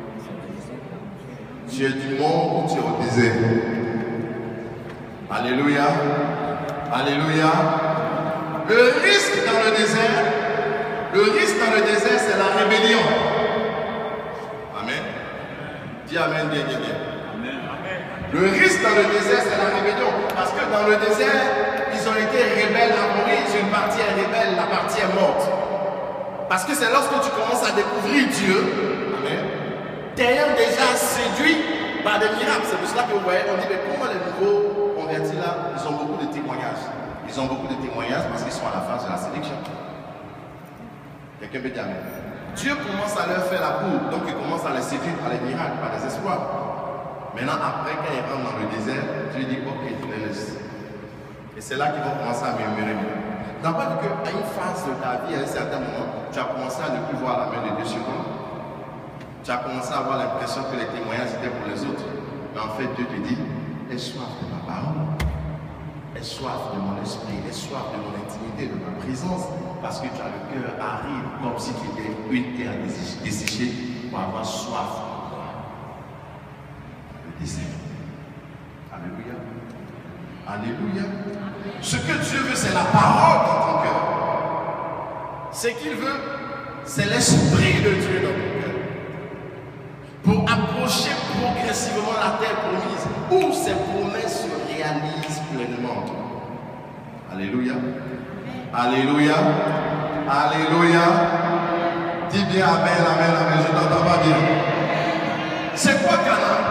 Tu es du monde ou tu es au désert? Alléluia. Alléluia. Le risque dans le désert, le risque dans le désert, c'est la rébellion. Amen. Dis amen, bien, bien, bien. Amen. Le risque dans le désert, c'est la rébellion. Parce que dans le désert, ils ont été rebelles à mourir. Une partie est rebelle, la partie est morte. Parce que c'est lorsque tu commences à découvrir Dieu, amen, t'ayant déjà séduit par des miracles. C'est pour cela que vous voyez, on dit, mais comment les nouveaux convertis là, ils ont beaucoup de témoignages. Ils ont beaucoup de témoignages parce qu'ils sont à la phase de la sélection. Quelqu'un peut dire amen. Dieu commence à leur faire la cour, donc il commence à les séduire par les miracles, par les espoirs. Maintenant, après, quand ils rentrent dans le désert, Dieu dit, ok, tu les laisses. Et c'est là qu'ils vont commencer à murmurer. T'as pas vu qu'à une phase de ta vie, à un certain moment, tu as commencé à ne plus voir la main de Dieu sur toi. Tu as commencé à avoir l'impression que les témoignages étaient pour les autres. Mais en fait, Dieu te dit, aie soif de ma parole. Aie soif de mon esprit, aie soif de mon intimité, de ma présence, parce que tu as le cœur aride, comme si tu étais une terre desséchée pour avoir soif de moi. Le désir. Alléluia. Alléluia. Ce que Dieu veut, c'est la parole dans ton cœur. Ce qu'il veut, c'est l'esprit de Dieu dans ton cœur. Pour approcher progressivement la terre promise, où ses promesses se réalisent pleinement. Alléluia. Alléluia. Alléluia. Dis bien amen, amen, amen. Je n'entends pas bien. C'est quoi Canaan?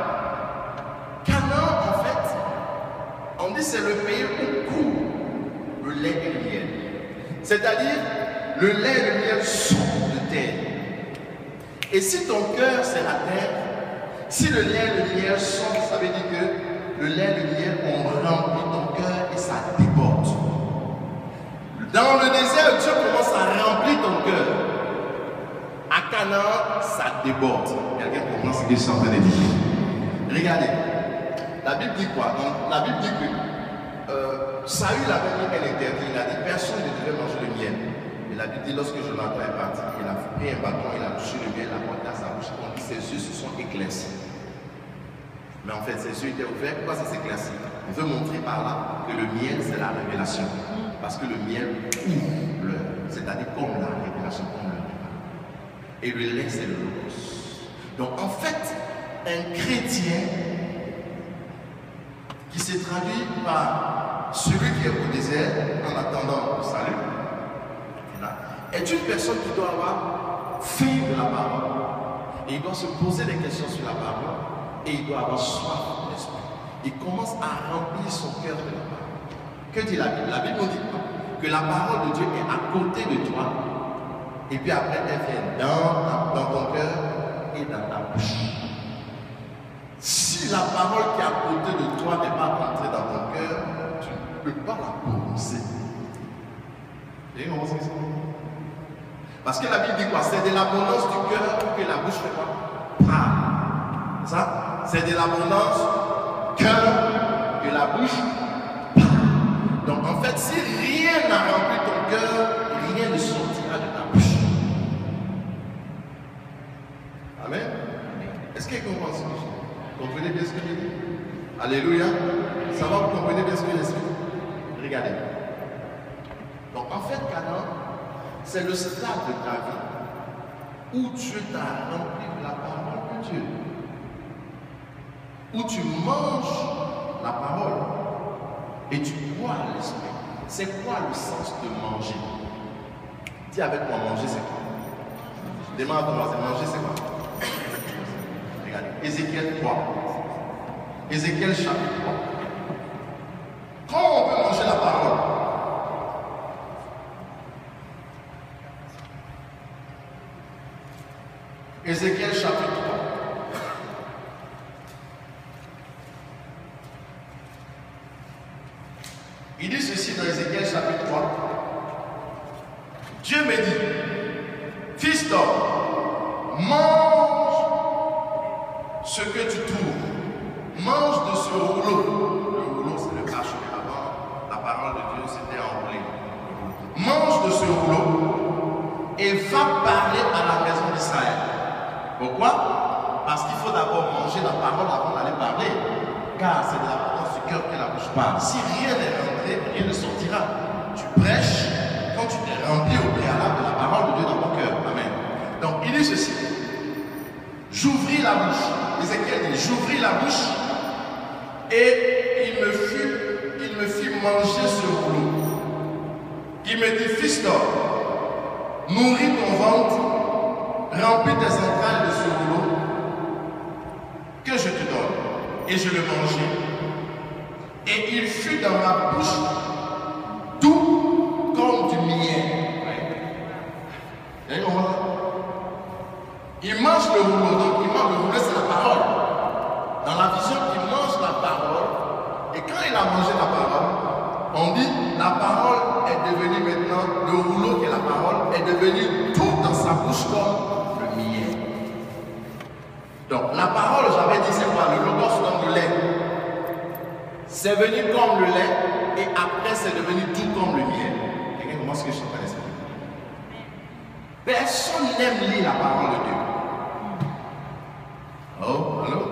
Canaan, en fait, on dit c'est le pays où coule le lait et le miel. C'est-à-dire, le lait et le miel sont de terre. Et si ton cœur c'est la terre, si le lait et le miel sont, ça veut dire que le lait et le miel ont rempli ton cœur et ça déborde. Dans le désert, Dieu commence à remplir ton cœur. À Canaan, ça déborde. Quelqu'un comprend ce que je suis en train de dire? Regardez, la Bible dit quoi? Donc, la Bible dit que euh, Saül avait mis un interdit. Il a dit personne ne devait manger le miel. Et la Bible dit lorsque Jonathan est parti, il a pris un bâton, il a touché le miel, il a porté à sa bouche. On dit ses yeux se sont éclaircis. Mais en fait, ses yeux étaient ouverts. Pourquoi ça s'éclaircit? On veut montrer par là que le miel, c'est la révélation. Parce que le miel ouvre l'œil, c'est-à-dire comme la révélation, comme le miel. Et le lait, c'est le logos. Donc en fait, un chrétien qui se traduit par celui qui est au désert en attendant le salut, est une personne qui doit avoir faim de la parole. Et il doit se poser des questions sur la parole. Et il doit avoir soif de l'esprit. Il commence à remplir son cœur de la parole. Que dit la Bible? La Bible nous dit que la parole de Dieu est à côté de toi. Et puis après, elle vient dans, dans ton cœur et dans ta bouche. Si la parole qui est à côté de toi n'est pas entrée dans ton cœur, tu ne peux pas la prononcer. Vous voyez comment c'est ça? Parce que la Bible dit quoi? C'est de l'abondance du cœur que la bouche fait quoi? Parle. C'est ça? C'est de l'abondance cœur que la bouche parle. Donc en fait, si rien n'a rempli ton cœur, rien ne sortira de ta bouche. Amen. Est-ce que vous comprenez ce que je dis? Vous comprenez bien ce que je dis? Alléluia. Ça va, vous comprenez bien ce que je dis? Regardez. Donc en fait, Canaan, c'est le stade de ta vie où Dieu t'a rempli de la parole de Dieu. Où tu manges la parole et tu bois l'esprit. C'est quoi le sens de manger? Dis avec moi, manger c'est quoi? Demande à toi, c'est manger c'est quoi? Regardez, Ézéchiel trois. Ézéchiel chapitre trois. Comment on peut manger la parole? Ézéchiel chapitre trois. Il dit ceci dans Ézéchiel chapitre trois. Dieu me dit, fils d'homme, mange ce que tu trouves. Mange de ce rouleau. Le rouleau, c'est le parchemin. Avant, la parole de Dieu, c'était enroulé. Mange de ce rouleau et va parler à la maison d'Israël. Pourquoi? Parce qu'il faut d'abord manger la parole avant d'aller parler. Car c'est de l'abondance du cœur que la bouche parle. Si rien n'est rentré, rien ne sortira. Tu prêches quand tu t'es rempli au préalable de la parole de Dieu dans ton cœur. Amen. Donc il dit ceci. J'ouvris la bouche. Ézéchiel dit, j'ouvris la bouche Et il me fit, il me fit manger ce rouleau. Il me dit, fils d'homme, nourris ton ventre, remplis tes entrailles de ce rouleau que je te donne. Et je le mangeai. Et il fut dans ma bouche doux comme du miel. Vous voyez, il mange le rouleau, donc il mange le rouleau, c'est la parole. Dans la vision, il mange la parole. Et quand il a mangé la parole, on dit la parole est devenue maintenant, le rouleau qui est la parole, est devenu tout dans sa bouche comme le miel. Donc la parole, j'avais dit, c'est quoi? Le logos comme le lait. C'est venu comme le lait et après c'est devenu tout comme le miel. Quelqu'un commence ce que je suis en train de dire? Personne n'aime lire la parole de Dieu. Oh, allô?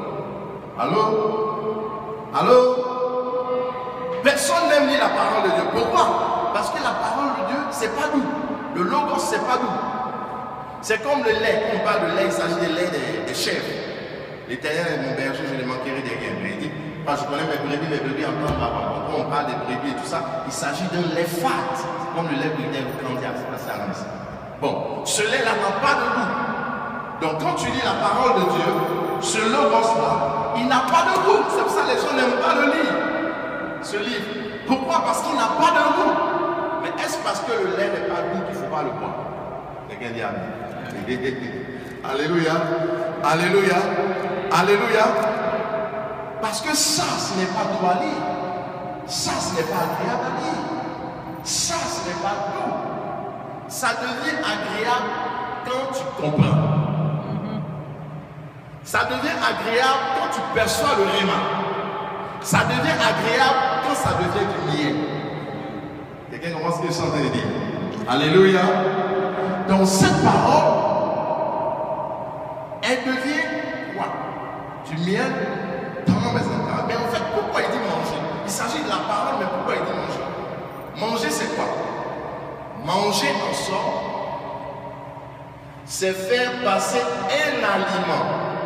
Allô? Allô? Personne n'aime lire la parole de Dieu. Pourquoi? Parce que la parole de Dieu, c'est pas doux. Le logos, c'est pas doux. C'est comme le lait. Quand on parle de lait, il s'agit de lait des, des chèvres. L'Éternel est mon berger, je ne manquerai de rien. Mais il dit, quand je connais mes brebis, mes brebis entendent ma parole. Quand on parle des brebis et tout ça, il s'agit d'un lait fat. C'est comme le lait bulletin ou candia, c'est pas ça. Bon, ce lait-là n'a pas de goût. Donc quand tu lis la parole de Dieu, ce logos-là, il n'a pas de goût. C'est pour ça que les gens n'aiment pas le lire. Ce livre. Pourquoi? Parce qu'il n'a pas de goût. Mais est-ce parce que le lait n'est pas doux qu'il ne faut pas le boire? Quelqu'un dit amen. Alléluia. Alléluia. Alléluia. Parce que ça, ce n'est pas doux à lire. Ça, ce n'est pas agréable à lire. Ça, ce n'est pas doux. Ça devient agréable quand tu comprends. Ça devient agréable quand tu perçois le réma. Ça devient agréable quand ça devient du miel. Quelqu'un commence ce que je suis en train de dire? Alléluia. Donc cette parole, elle devient quoi? Du miel dans mes entrailles. Mais en fait, pourquoi il dit manger? Il s'agit de la parole, mais pourquoi il dit manger? Manger, c'est quoi? Manger en somme, c'est faire passer un aliment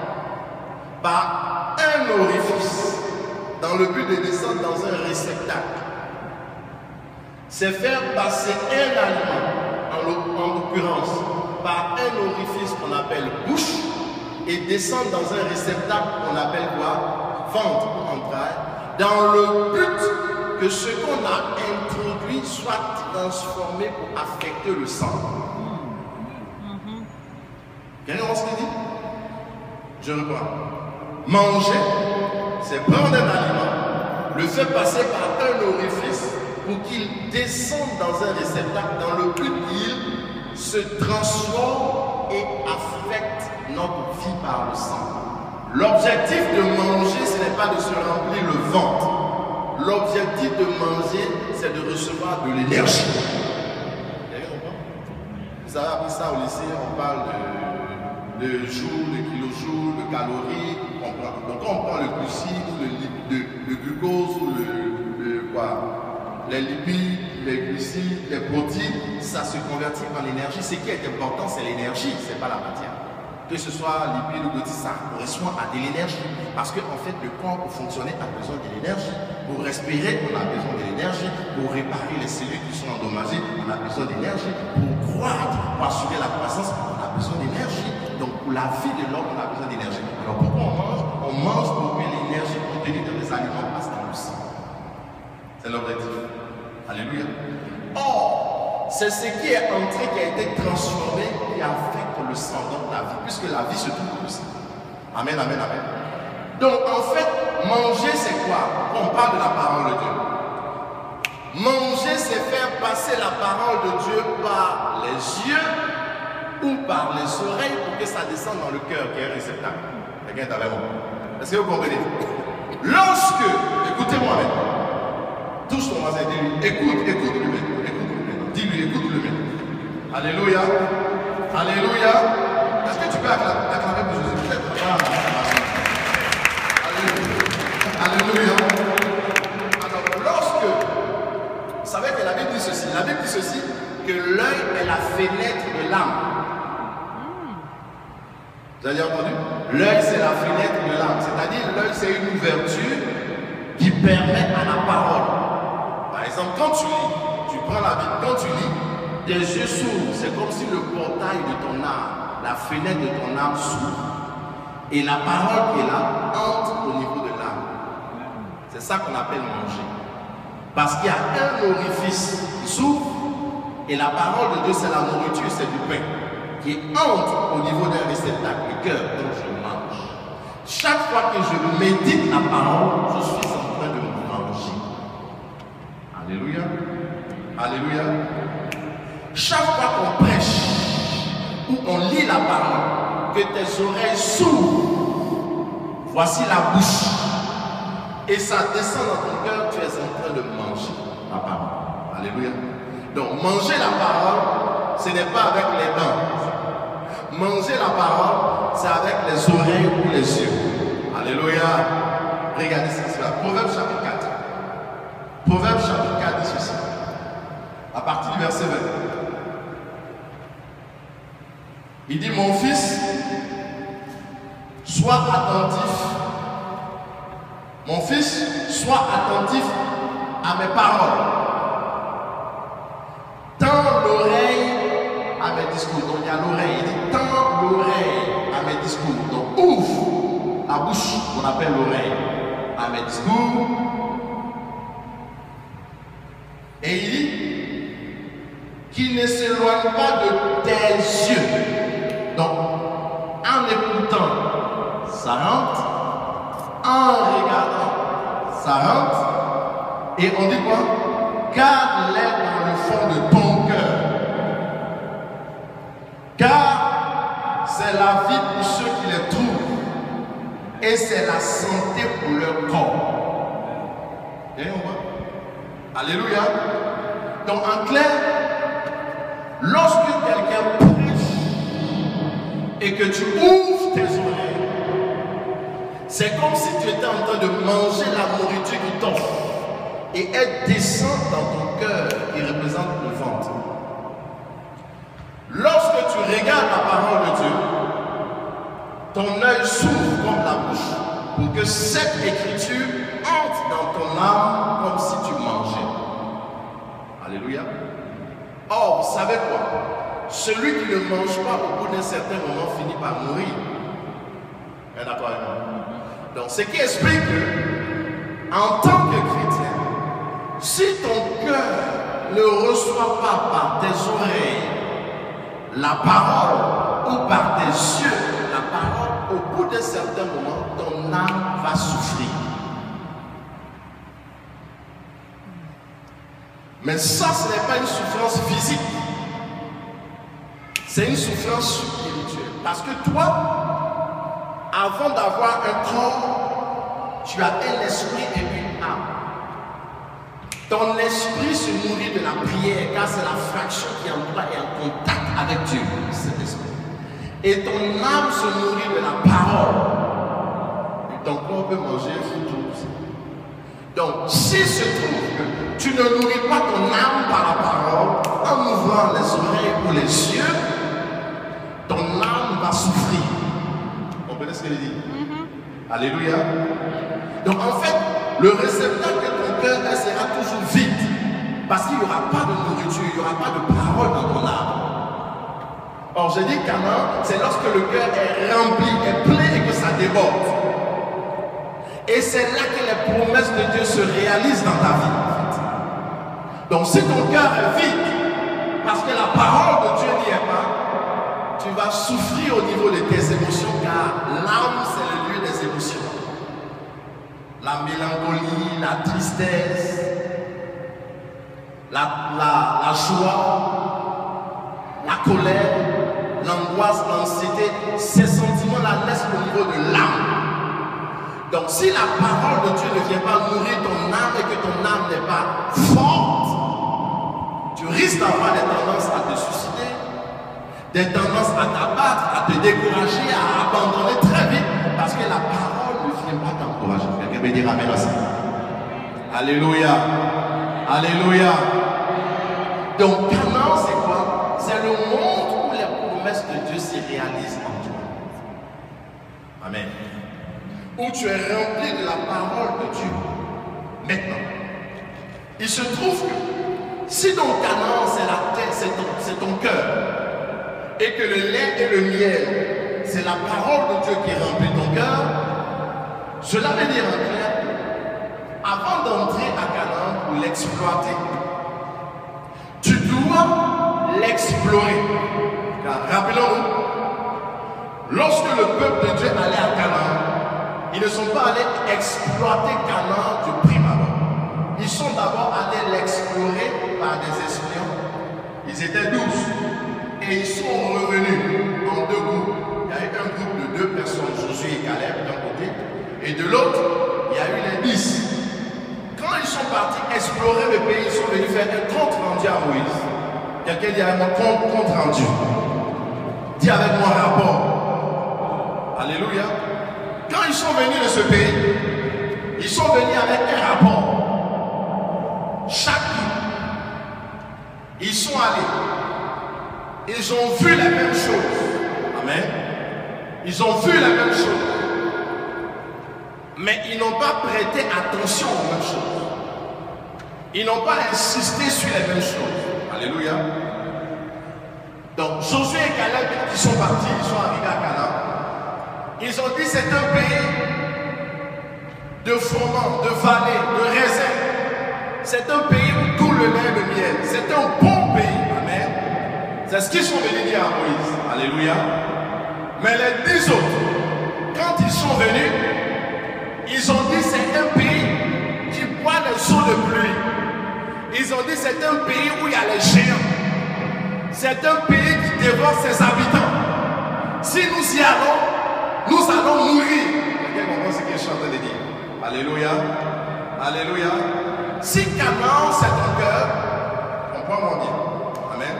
par un orifice dans le but de descendre dans un réceptacle. C'est faire passer un aliment, en l'occurrence, par un orifice qu'on appelle bouche et descendre dans un réceptacle qu'on appelle quoi? Ventre ou entraille, dans le but que ce qu'on a introduit soit transformé pour affecter le sang. Quelqu'un voit ce qu'il dit? Je reprends. Manger, c'est prendre un aliment, le faire passer par un orifice pour qu'il descende dans un réceptacle dans le but qu'il se transforme et affecte notre vie par le sang. L'objectif de manger, ce n'est pas de se remplir le ventre. L'objectif de manger, c'est de recevoir de l'énergie. Vous avez appris ça au lycée, on parle de, de jours, de kilojoules, de calories. On prend, donc quand on prend le glucide, le, le, le glucose, ou le, le, quoi, les lipides, les glucides, les protéines, ça se convertit en énergie. Ce qui est important, c'est l'énergie, ce n'est pas la matière. Que ce soit lipide ou glucides, ça correspond à de l'énergie. Parce qu'en fait, le corps, pour fonctionner, a besoin de l'énergie. Pour respirer, on a besoin de l'énergie. Pour réparer les cellules qui sont endommagées, on a besoin d'énergie. Pour croître, pour assurer la croissance, on a besoin d'énergie. Donc, pour la vie de l'homme, on a besoin d'énergie. Alors, pourquoi on mange? On mange pour que l'énergie contenue dans les aliments passe dans le sang. C'est l'objectif. Alléluia. Or, c'est ce qui est entré, qui a été transformé, qui affecte le sang, donc la vie, puisque la vie se trouve dans le sang. Amen, amen, amen. Donc, en fait, manger, c'est quoi? On parle de la parole de Dieu. Manger, c'est faire passer la parole de Dieu par les yeux ou par les oreilles pour que ça descende dans le cœur, qui est un réceptacle. Quelqu'un est avec moi? Est-ce que vous comprenez? Lorsque, écoutez-moi maintenant, touche ton voisin, dis-lui, écoute, écoute-le maintenant, écoute-le maintenant, dis-lui, écoute-le maintenant. Alléluia, alléluia. Est-ce que tu peux acclamer pour Jésus? Peut-être. Alléluia. Alors, lorsque, vous savez que la Bible dit ceci, la Bible dit ceci, que l'œil est la fenêtre de l'âme. Vous avez entendu? L'œil, c'est la fenêtre de l'âme. C'est-à-dire, l'œil, c'est une ouverture permets à la parole. Par exemple, quand tu lis, tu prends la Bible, quand tu lis, tes yeux s'ouvrent. C'est comme si le portail de ton âme, la fenêtre de ton âme s'ouvre. Et la parole qui est là entre au niveau de l'âme. C'est ça qu'on appelle manger. Parce qu'il y a un orifice qui s'ouvre et la parole de Dieu, c'est la nourriture, c'est du pain qui entre au niveau d'un réceptacle, le cœur, donc je mange. Chaque fois que je médite la parole, je suis en train de manger. Alléluia. Alléluia. Chaque fois qu'on prêche ou on lit la parole, que tes oreilles s'ouvrent, voici la bouche. Et ça descend dans ton cœur, tu es en train de manger la parole. Alléluia. Donc manger la parole, ce n'est pas avec les dents. Manger la parole, c'est avec les oreilles ou les yeux. Alléluia. Regardez ceci là. Proverbe chapitre quatre. Proverbe chapitre quatre dit ceci. À partir du verset vingt. Il dit, mon fils, sois attentif. Mon fils, sois attentif à mes paroles. Tends l'oreille à mes discours. Donc il y a l'oreille. Il dit, tends l'oreille à mes discours. Donc ouvre la bouche qu'on appelle l'oreille à mes discours. Et il dit, qu'il ne s'éloigne pas de tes yeux. Donc, en écoutant, ça rentre. En regardant, ça rentre. Et on dit quoi? Garde-les dans le fond de ton cœur. Car c'est la vie pour ceux qui les trouvent. Et c'est la santé pour leur corps. Et on voit? Alléluia. Donc en clair, lorsque quelqu'un prêche et que tu ouvres tes oreilles, c'est comme si tu étais en train de manger la nourriture qui t'offre. Et elle descend dans ton cœur qui représente le ventre. Lorsque tu regardes la parole de Dieu, ton œil s'ouvre comme la bouche pour que cette écriture entre dans ton âme comme si tu mangeais. Alléluia. Or, vous savez quoi? Celui qui ne mange pas au bout d'un certain moment finit par mourir. Est d'accord avec moi? Donc, ce qui explique que, en tant que chrétien, si ton cœur ne reçoit pas par tes oreilles la parole ou par tes yeux la parole, au bout d'un certain moment, ton âme va souffrir. Mais ça, ce n'est pas une souffrance physique. C'est une souffrance spirituelle. Parce que toi, avant d'avoir un corps, tu as un esprit et une âme. Ton esprit se nourrit de la prière, car c'est la fraction qui en toi est en contact avec Dieu, cet esprit. Et ton âme se nourrit de la parole. Et ton corps peut manger tout ça. Donc, s'il se trouve que tu ne nourris pas ton âme par la parole, en ouvrant les oreilles ou les yeux, ton âme va souffrir. Vous comprenez ce que je dis? Mm-hmm. Alléluia. Donc, en fait, le réceptacle de ton cœur sera toujours vide. Parce qu'il n'y aura pas de nourriture, il n'y aura pas de parole dans ton âme. Or, j'ai dit qu'Anna, c'est lorsque le cœur est rempli, est plein et que ça déborde. Et c'est là que les promesses de Dieu se réalisent dans ta vie. En fait. Donc, si ton cœur est vide, parce que la parole de Dieu n'y est pas, tu vas souffrir au niveau de tes émotions, car l'âme, c'est le lieu des émotions. La mélancolie, la tristesse, la, la, la joie, la colère, l'angoisse, l'anxiété, ces sentiments-là laissent au niveau de l'âme. Donc si la parole de Dieu ne vient pas nourrir ton âme et que ton âme n'est pas forte, tu risques d'avoir des tendances à te suicider, des tendances à t'abattre, à te décourager, à abandonner très vite, parce que la parole ne vient pas t'encourager. Quelqu'un peut dire amen à ça. Alléluia. Alléluia. Donc Canaan, c'est quoi? C'est le monde où les promesses de Dieu se réalisent en toi. Amen. Où tu es rempli de la parole de Dieu. Maintenant, il se trouve que si donc Canaan c'est la tête, c'est ton, c'est ton cœur, et que le lait et le miel, c'est la parole de Dieu qui remplit ton cœur, cela veut dire en clair, avant d'entrer à Canaan pour l'exploiter, tu dois l'explorer. Car rappelons-nous, lorsque le peuple de Dieu allait à Canaan, ils ne sont pas allés exploiter Canaan du prime abord. Ils sont d'abord allés l'explorer par des espions. Ils étaient douze. Et ils sont revenus en deux groupes. Il y a eu un groupe de deux personnes, Josué et Caleb d'un côté, et de l'autre, il y a eu les dix. Quand ils sont partis explorer le pays, ils sont venus faire un compte rendu à Moïse. Quelqu'un dit avec moi, compte, compte rendu. Dis avec moi rapport. Alléluia. Quand ils sont venus de ce pays, ils sont venus avec un rapport. Chaque ils sont allés. Ils ont vu la même chose. Amen. Ils ont vu la même chose. Mais ils n'ont pas prêté attention aux mêmes choses. Ils n'ont pas insisté sur les mêmes choses. Alléluia. Donc Josué et Caleb qui sont partis, ils sont arrivés à Canaan. Ils ont dit c'est un pays de froment, de vallées, de raisins. C'est un pays où tout le lait et le miel. C'est un bon pays. Amen. C'est ce qu'ils sont venus dire à Moïse. Alléluia. Mais les dix autres, quand ils sont venus, ils ont dit c'est un pays qui boit les eaux de pluie. Ils ont dit c'est un pays où il y a les géants. C'est un pays qui dévore ses habitants. Si nous y allons, nous allons mourir. Quelqu'un comprend ce que je suis en train de dire? Alléluia. Alléluia. Si Canaan c'est ton cœur, comprends-moi bien. Amen.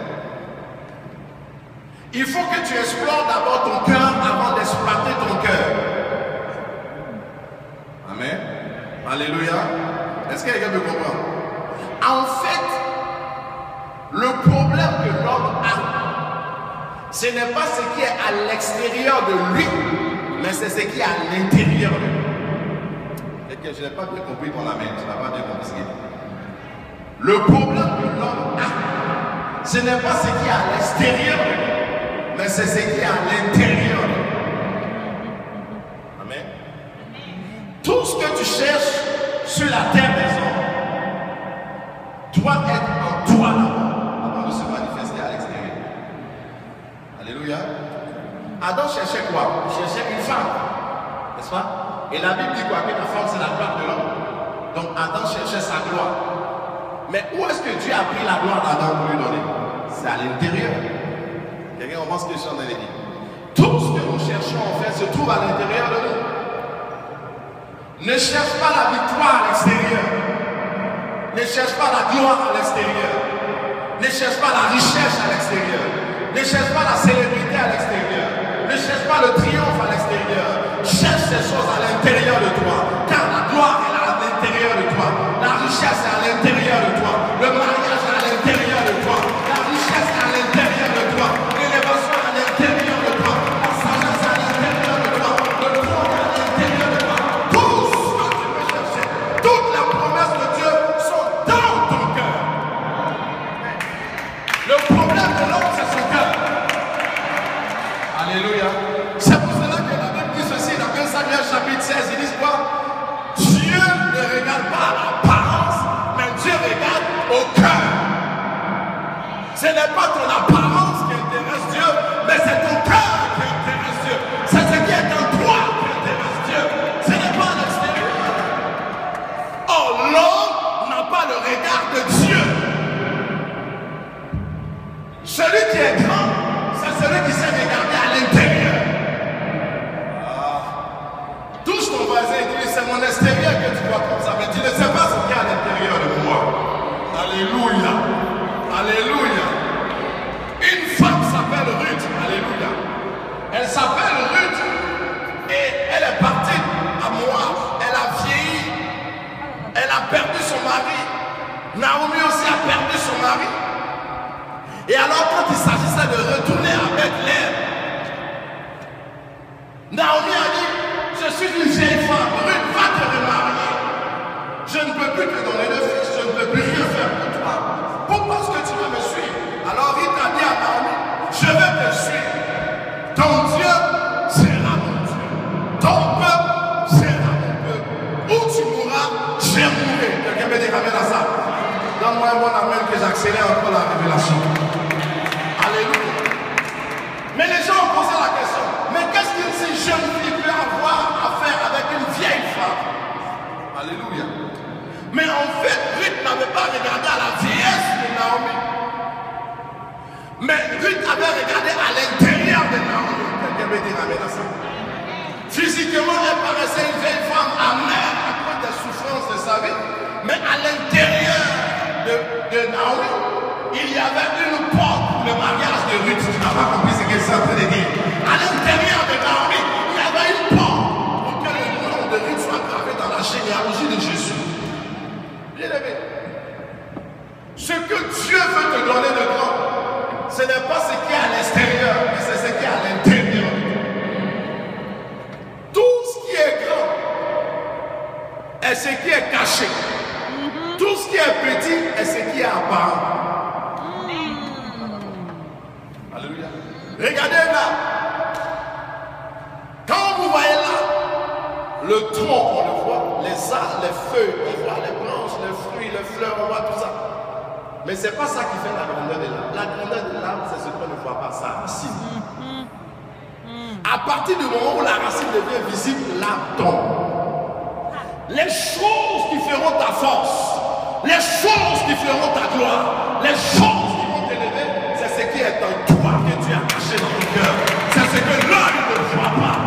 Il faut que tu explores d'abord ton cœur avant d'exploiter ton cœur. Amen. Alléluia. Est-ce que quelqu'un me comprend? En fait, le problème que l'homme a, ce n'est pas ce qui est à l'extérieur de lui, mais c'est ce qui est à l'intérieur de lui. Et que je n'ai pas bien compris ton amen, tu n'as pas bien compris ce qu'il dit. Le problème que l'homme a, ce n'est pas ce qui est à l'extérieur de lui, mais c'est ce qui est à l'intérieur de lui. Amen. Tout ce que tu cherches sur la terre des hommes doit être en toi d'abord, avant de se manifester à l'extérieur. Alléluia. Adam cherchait quoi? Il cherchait une femme, n'est-ce pas? Et la Bible dit quoi? Que la femme c'est la gloire de l'homme. Donc Adam cherchait sa gloire. Mais où est-ce que Dieu a pris la gloire d'Adam pour lui donner? C'est à l'intérieur. Quelqu'un comprend ce que je suis en train de dire? Tout ce que nous cherchons en fait se trouve à l'intérieur de nous. Ne cherche pas la victoire à l'extérieur. Ne cherche pas la gloire à l'extérieur. Ne cherche pas la richesse à l'extérieur. Ne cherche pas la célébrité à l'extérieur. Ne cherche pas le triomphe à l'extérieur. Cherche ces choses à l'intérieur de toi. Car la gloire est à l'intérieur de toi. La richesse est à l'intérieur de toi. Le mariage est à l'intérieur de toi. La richesse est à l'intérieur de toi. L'élévation est à l'intérieur de toi. La sagesse est à l'intérieur de toi. Le trône est à l'intérieur de toi. Tout ce que tu peux chercher, toutes les promesses de Dieu sont dans ton cœur. Le problème de l'homme, c'est son cœur. Alléluia. C'est pour cela que la Bible dit ceci dans premier Samuel chapitre seize. Il dit quoi? Dieu ne regarde pas à l'apparence, mais Dieu regarde au cœur. Ce n'est pas ton apparence qui intéresse Dieu, mais c'est ton cœur qui intéresse Dieu. C'est ce qui est en toi qui intéresse Dieu. Ce n'est pas à l'extérieur. Or, l'homme n'a pas le regard de Dieu. Celui qui est grand, c'est celui qui sait regarder à l'intérieur. Ah. Touche ton voisin et dis, c'est mon extérieur que tu vois comme ça, mais tu ne sais pas ce qu'il y a à l'intérieur de moi. Alléluia. Alléluia. Une femme s'appelle Ruth. Alléluia. Elle s'appelle Ruth et elle est partie à Moab. Elle a vieilli. Elle a perdu son mari. Naomi aussi a perdu son mari. Et alors quand il s'agissait de retourner à Bethléem, Naomi a dit, je suis une vieille femme, Ruth, va te remarier. Je ne peux plus accélère encore la révélation. Alléluia. Mais les gens ont posé la question, mais qu'est-ce qu'une si jeune fille peut avoir à faire avec une vieille femme? Alléluia. Mais en fait, Ruth n'avait pas regardé à la vieillesse de Naomi. Mais Ruth avait regardé à l'intérieur de Naomi. Quelqu'un veut dire amen à ça? Physiquement, elle paraissait une vieille femme amère à cause des souffrances de sa vie. Mais à l'intérieur de, de Naomi, il y avait une porte pour le mariage de Ruth. Tu n'as pas compris ce qu'elle est en train de dire. À l'intérieur de Naomi, il y avait une porte pour que le nom de Ruth soit gravé dans la généalogie de Jésus. Bien aimé, ce que Dieu veut te donner de grand, ce n'est pas ce qui est à l'extérieur, mais c'est ce qui est à l'intérieur. Tout ce qui est grand est ce qui est caché. Tout ce qui est petit est ce qui est apparent. Alléluia. Regardez là. Quand vous voyez là, le tronc, on le voit, les arbres, les feuilles, on voit les branches, les fruits, les fleurs, on voit tout ça. Mais ce n'est pas ça qui fait la grandeur de l'arbre. La grandeur de l'arbre, c'est ce qu'on ne voit pas, sa racine. À partir du moment où la racine devient visible, l'arbre tombe. Les choses qui feront ta force, les choses qui feront ta gloire, les choses qui vont t'élever, c'est ce qui est en toi que tu as caché dans ton cœur. C'est ce que l'œil ne voit pas.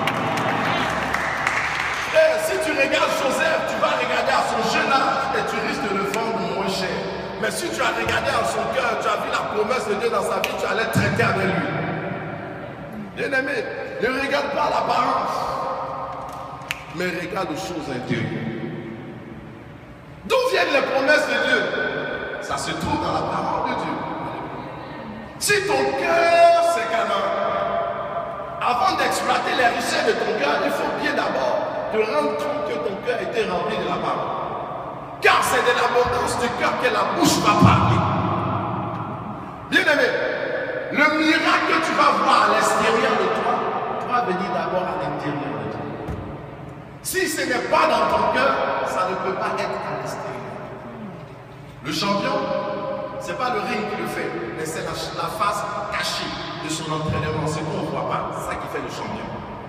Et si tu regardes Joseph, tu vas regarder à son jeune âge et tu risques de le vendre moins cher. Mais si tu as regardé à son cœur, tu as vu la promesse de Dieu dans sa vie, tu allais traiter avec lui. Bien-aimé, ne regarde pas l'apparence, mais regarde les choses intérieures. D'où viennent les promesses de Dieu? Ça se trouve dans la parole de Dieu. Si ton cœur c'est Canaan, avant d'exploiter les richesses de ton cœur, il faut bien d'abord te rendre compte que ton cœur était rempli de la parole. Car c'est de l'abondance du cœur que la bouche va parler. Bien-aimé, le miracle que tu vas voir à l'extérieur de toi doit venir d'abord à l'intérieur de toi. Si ce n'est pas dans ton cœur, ça ne peut pas être à l'extérieur. Le champion, ce n'est pas le ring qui le fait, mais c'est la, la face cachée de son entraînement. C'est qu'on ne voit pas, c'est ça qui fait le champion.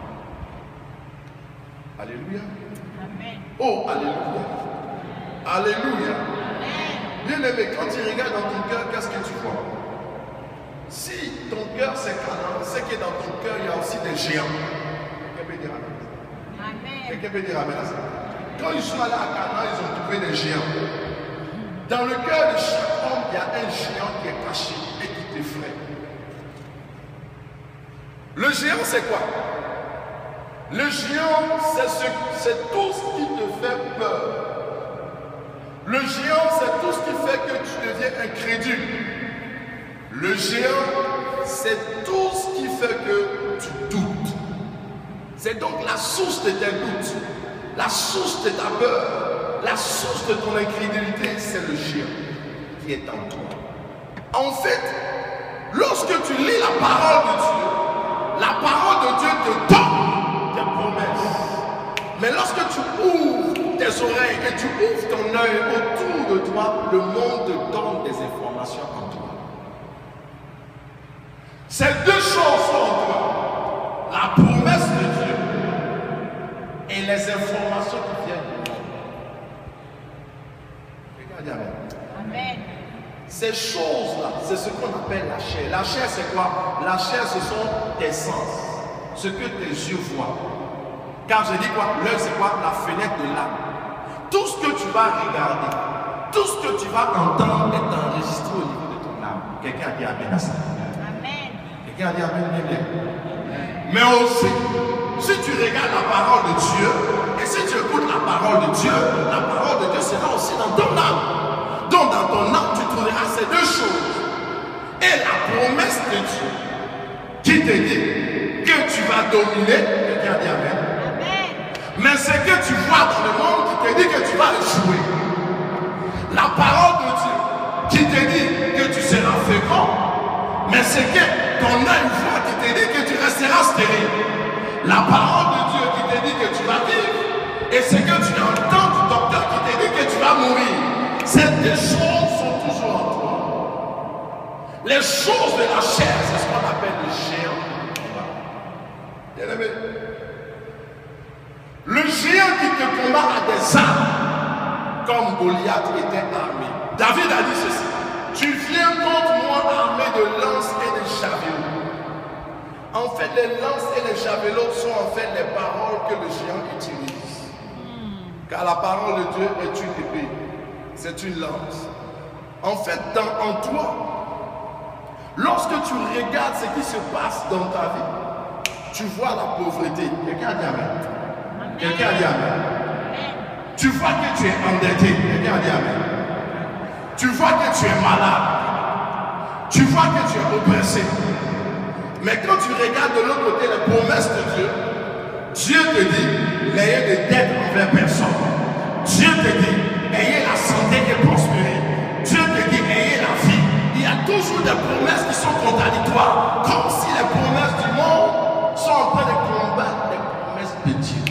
Alléluia. Amen. Oh, alléluia. Alléluia. Bien aimé, quand tu regardes dans ton cœur, qu'est-ce que tu vois? Si ton cœur c'est Canaan, c'est que dans ton cœur il y a aussi des géants. Quelqu'un peut dire amen. Quelqu'un peut dire amen à ça. Quand ils sont allés à Canaan, ils ont trouvé des géants. Dans le cœur de chaque homme, il y a un géant qui est caché et qui t'effraie. Le géant c'est quoi? Le géant c'est ce, c'est tout ce qui te fait peur. Le géant, c'est tout ce qui fait que tu deviens incrédule. Le géant, c'est tout ce qui fait que tu doutes. C'est donc la source de tes doutes, la source de ta peur, la source de ton incrédulité, c'est le géant qui est en toi. En fait, lorsque tu lis la parole de Dieu, la parole de Dieu te donne des promesses. Mais lorsque tu ouvres tes oreilles et tu ouvres ton œil autour de toi, le monde te donne des informations en toi. Ces deux choses sont en toi. La promesse de Dieu et les informations qui viennent du monde. Regardez avec. Amen. Ces choses-là, c'est ce qu'on appelle la chair. La chair, c'est quoi? La chair, ce sont tes sens. Ce que tes yeux voient. Car je dis quoi? L'œil, c'est quoi? La fenêtre de l'âme. Tout ce que tu vas regarder, tout ce que tu vas entendre est enregistré au niveau de ton âme. Quelqu'un a dit amen à ça? Amen. Quelqu'un a dit amen, bien, bien. Mais aussi, si tu regardes la parole de Dieu, et si tu écoutes la parole de Dieu, la parole de Dieu sera aussi dans ton âme. Donc dans ton âme, tu trouveras ces deux choses. Et la promesse de Dieu, qui te dit que tu vas dominer, quelqu'un a dit amen. Mais ce que tu vois dans le monde qui te dit que tu vas échouer. La parole de Dieu qui te dit que tu seras fécond. Mais ce que ton œil voit qui te dit que tu resteras stérile. La parole de Dieu qui te dit que tu vas vivre. Et ce que tu entends du docteur qui te dit que tu vas mourir. Ces deux choses sont toujours toujours en toi. Les choses de la chair, c'est ce qu'on appelle le géant du combat. Bien-aimé, le géant qui te combat a des armes, comme Goliath était armé. David a dit ceci: tu viens contre moi armé de lances et de javelots. En fait, les lances et les javelots sont en fait les paroles que le géant utilise. Car la parole de Dieu est une épée, c'est une lance. En fait, dans, en toi, lorsque tu regardes ce qui se passe dans ta vie, tu vois la pauvreté. Quelqu'un a dit amen. Quelqu'un a dit amen. Tu vois que tu es endetté. Quelqu'un a dit amen. Tu vois que tu es malade. Tu vois que tu es oppressé. Mais quand tu regardes de l'autre côté les promesses de Dieu, Dieu te dit, n'ayez de dette envers personne. Dieu te dit, ayez la santé et prospérer. Dieu te dit, ayez la vie. Il y a toujours des promesses qui sont contradictoires, comme si les promesses du monde sont en train de combattre les promesses de Dieu.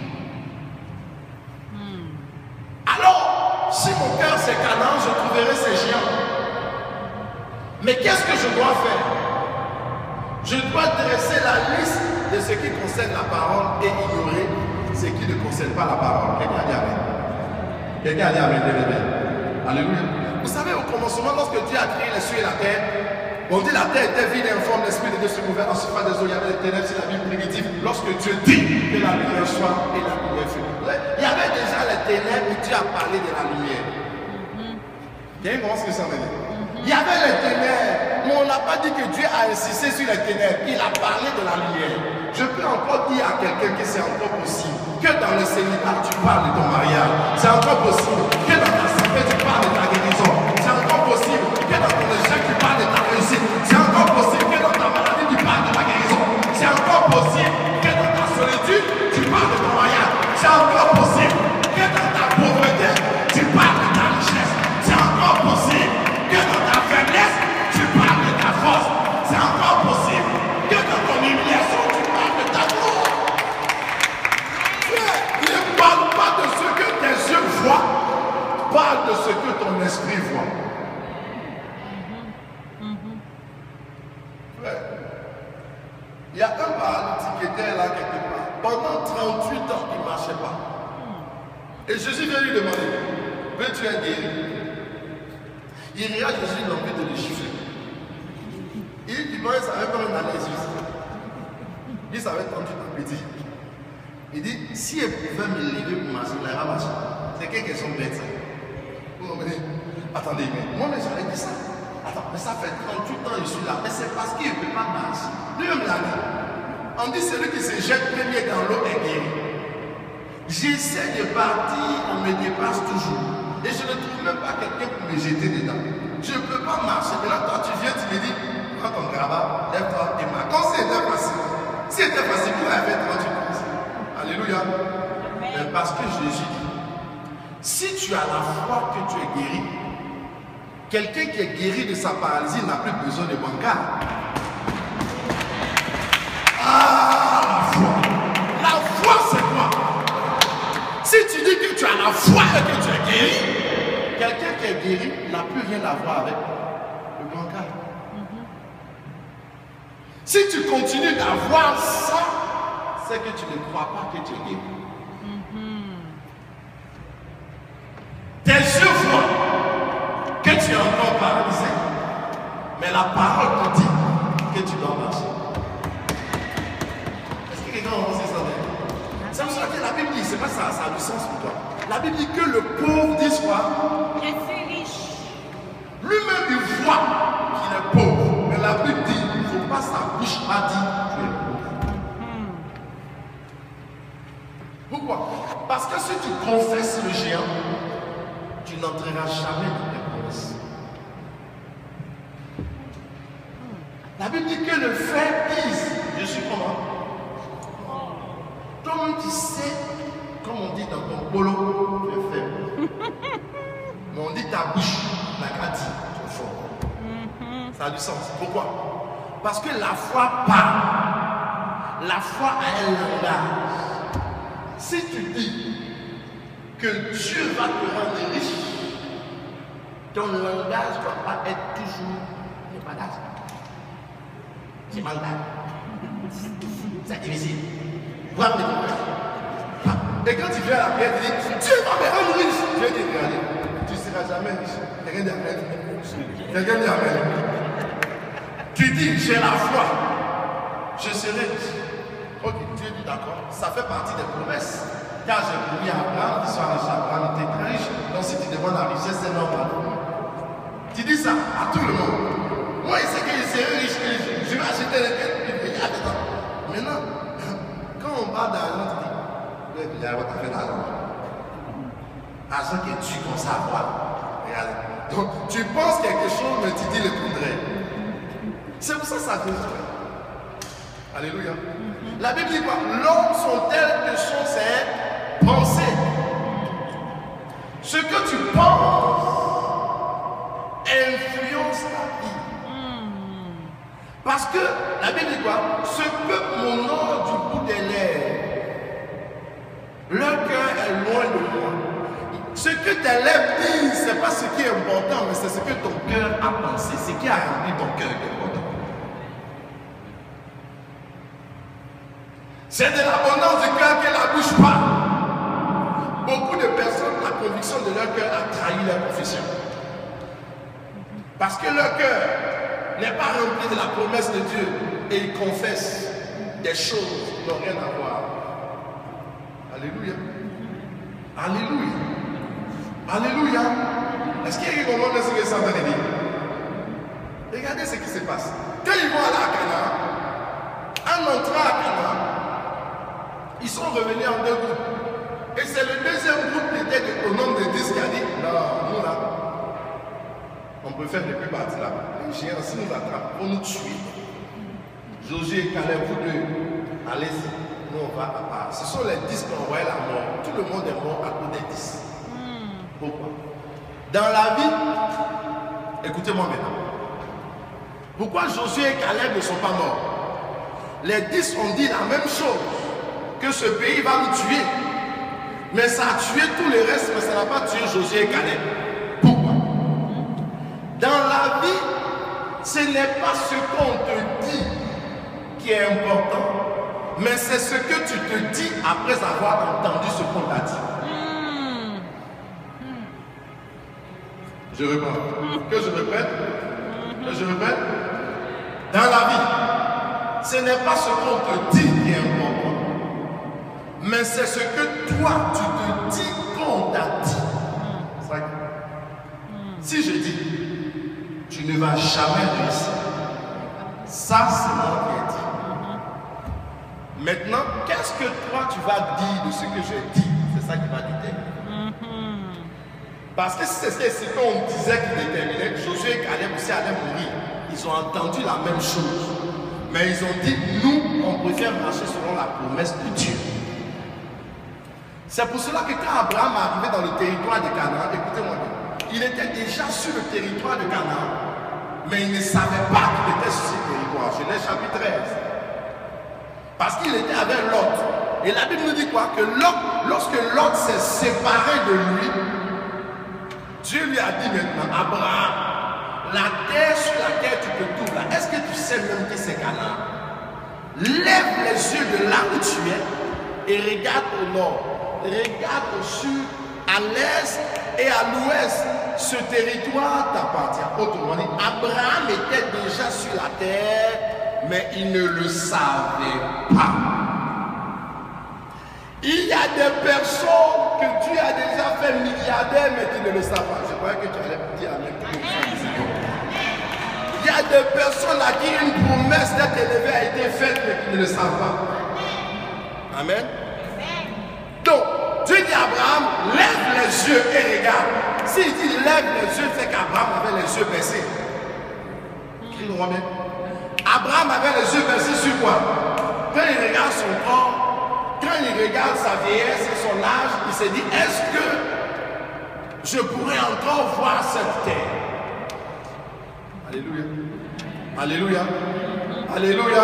Hmm. Alors, si mon cœur c'est Canaan, je trouverai ces géants. Mais qu'est-ce que je dois faire? Je dois dresser la liste de ce qui concerne la parole et ignorer ce qui ne concerne pas la parole. Quelqu'un a dit amen. Quelqu'un a dit amen. Alléluia. Vous savez, au commencement, lorsque Dieu a créé les cieux et la terre, on dit la terre était vide et informe, l'esprit de Dieu se mouvait en surface des eaux, il y avait des ténèbres, c'est la Bible primitive. Lorsque Dieu dit que la lumière soit et la lumière fut. Il y avait déjà les ténèbres et Dieu a parlé de la lumière. Quelqu'un comprend ce que ça veut dire? Il y avait les ténèbres, mais on n'a pas dit que Dieu a insisté sur les ténèbres. Il a parlé de la lumière. Je peux encore dire à quelqu'un que c'est encore possible que dans le célibat tu parles de ton mariage. C'est encore possible que dans ta santé tu parles de ta guérison. C'est encore possible que dans ton échec tu parles de ta réussite. C'est encore possible que dans ta maladie tu parles de ta guérison. C'est encore possible que dans ta solitude tu parles de ton mariage. C'est encore possible que dans ta pauvreté tu parles de ta richesse. C'est encore possible que dans ta faiblesse, tu parles de ta force. C'est encore possible que dans ton humiliation, tu parles de ta gloire. Frère, ne parle pas de ce que tes yeux voient, parle de ce que ton esprit voit. Frère, il y a un paralytique qui était là quelque part. Pendant trente-huit ans, il ne marchait pas. Et Jésus vient lui demander, veux-tu être guéri? Il regarde Jésus, il a envie de le gifler. Il dit, moi, ça avait pas une année Jésus. Il savait trente-huit ans petit. Il dit, si elle pouvait me lever pour marcher, il va marcher. C'est quelqu'un qui sont bêtes, ça. Vous comprenez? Attendez, mais moi, mais j'allais dire ça. Attends, mais ça fait trente-huit ans que je suis là. Mais c'est parce qu'il ne peut pas marcher. Lui-même l'a dit. On dit, celui qui se jette premier dans l'eau est guéri. J'essaie de partir, on me dépasse toujours. Et je ne trouve même pas quelqu'un pour me jeter dedans. Je ne peux pas marcher. Et là, toi, tu viens, tu me dis, prends ton grabat, lève-toi et marche. Quand c'était facile, si c'était facile, vous avez fait trente-huit ans. Alléluia. Mais parce que Jésus dit, si tu as la foi que tu es guéri, quelqu'un qui est guéri de sa paralysie n'a plus besoin de bancard. Ah, la foi. La foi, c'est quoi? Si tu dis que tu as la foi et que tu es guéri, quelqu'un qui est guéri n'a plus rien à voir avec le bancard. Mm-hmm. Si tu continues d'avoir ça, c'est que tu ne crois pas que tu es guéri. Mm-hmm. Tes yeux voient que tu es encore paralysé, mais la parole te dit que tu dois marcher. Est-ce que quelqu'un a pensé ça? C'est pour ça que la Bible dit, c'est pas ça, ça a du sens pour toi. La Bible dit que le pauvre dit quoi? Je suis riche. Lui-même il voit qu'il est pauvre. Mais la Bible dit, il ne faut pas sa bouche pas dire tu es pauvre. Hmm. Pourquoi? Parce que si tu confesses le géant, tu n'entreras jamais dans tes promesses. La Bible dit que le fer dise, je suis comment? Toi-même tu sais, comme on dit dans ton polo, tu es faible. Mais on dit ta bouche, la gradie, tu es fort. Ça a du sens. Pourquoi? Parce que la foi parle. La foi a un langage. Si tu dis que Dieu va te rendre riche, Ton langage ne doit pas être toujours le badage. C'est mental. C'est difficile. Voir mes problèmes. Et quand tu viens à la prière, tu dis Dieu va me rendre riche. Dieu dit regardez, tu ne seras jamais riche. Quelqu'un dit Amen. Quelqu'un dit Amen. Tu dis j'ai la foi. Je serai riche. Ok, Dieu dit d'accord. Ça fait partie des promesses. Car j'ai promis à Abraham qu'il soit riche. Abraham était très riche. Donc si tu demandes la richesse, c'est normal. Tu dis ça à tout le monde. Moi, il sait que je serai riche. Je vais acheter les têtes. Maintenant, quand on parle d'argent, tu dis il y a votre affaire d'argent. Argent qui est dû comme ça, voilà. Regarde. Donc, tu penses quelque chose, mais tu dis le contraire. C'est pour ça que ça fait. Alléluia. La Bible dit quoi? L'homme sont telles que sont ses pensées. Ce que tu penses influence ta vie. Parce que la Bible dit quoi? Ce peuple m'honore du bout des lèvres. Leur cœur est loin de moi. Ce que tes lèvres disent, ce n'est pas ce qui est important, mais c'est ce que ton cœur a pensé, ce qui a rempli ton cœur qui est important. C'est de l'abondance du cœur que la bouche parle. Beaucoup de personnes, la conviction de leur cœur a trahi leur confession. Parce que leur cœur n'est pas rempli de la promesse de Dieu et ils confessent des choses qui n'ont rien à voir. Alléluia. Alléluia. Alléluia. Est-ce qu'il y a quelque chose de ce que ça veut dire? Regardez ce qui se passe. Quand ils vont aller à Canaan, en entrant à Canaan, ils sont revenus en deux groupes. Et c'est le deuxième groupe qui était au nombre de dix qui a dit non, nous là, on peut faire depuis partir là. Les géants, si nous attrapent, pour nous tuer. Josué et Caleb, vous deux, allez-y. Nous, on va à part. Ce sont les dix qui ont envoyé la mort. Tout le monde est mort à cause des dix. Mm. Pourquoi? Dans la vie, écoutez-moi maintenant. Pourquoi Josué et Caleb ne sont pas morts? Les dix ont dit la même chose, que ce pays va nous tuer. Mais ça a tué tout le reste, mais ça n'a pas tué Josué et Caleb. Pourquoi? Dans la vie, ce n'est pas ce qu'on te dit qui est important, mais c'est ce que tu te dis après avoir entendu ce qu'on t'a dit. Mm. Je reprends. Que je répète? Que je répète? Dans la vie, ce n'est pas ce qu'on te dit qui est important, mais c'est ce que toi tu te dis qu'on t'a dit. C'est vrai. Si je dis, tu ne vas jamais réussir, ça c'est moi qui ai dit. Maintenant, qu'est-ce que toi tu vas dire de ce que j'ai dit? C'est ça qui va déterminer. Parce que si c'est ce qu'on disait qui déterminait, Josué et Caleb aussi allaient mourir. Ils ont entendu la même chose. Mais ils ont dit, nous, on préfère marcher selon la promesse de Dieu. C'est pour cela que quand Abraham est arrivé dans le territoire de Canaan, écoutez-moi bien, il était déjà sur le territoire de Canaan, mais il ne savait pas qu'il était sur ce territoire. Genèse chapitre treize. Parce qu'il était avec Lot. Et la Bible nous dit quoi? Que Lot, lorsque Lot s'est séparé de lui, Dieu lui a dit maintenant, Abraham, la terre sur laquelle tu te trouves là, est-ce que tu sais même que c'est Canaan? Lève les yeux de là où tu es et regarde au nord, regarde au sud, à l'est et à l'ouest. Ce territoire t'appartient. Autrement dit, Abraham était déjà sur la terre, mais il ne le savait pas. Il y a des personnes que Dieu a déjà fait milliardaires, mais qui ne le savent pas. Je croyais que tu allais me dire Amen. Il y a des personnes à qui une promesse d'être élevé a été faite, mais qui ne le savent pas. Amen. Donc, Dieu dit à Abraham, lève les yeux et regarde. S'il dit lève les yeux, c'est qu'Abraham avait les yeux baissés. Crie-le-moi bien. Abraham avait les yeux baissés sur quoi? Quand il regarde son corps, quand il regarde sa vieillesse et son âge, il s'est dit, est-ce que je pourrais encore voir cette terre? Alléluia. Alléluia. Alléluia.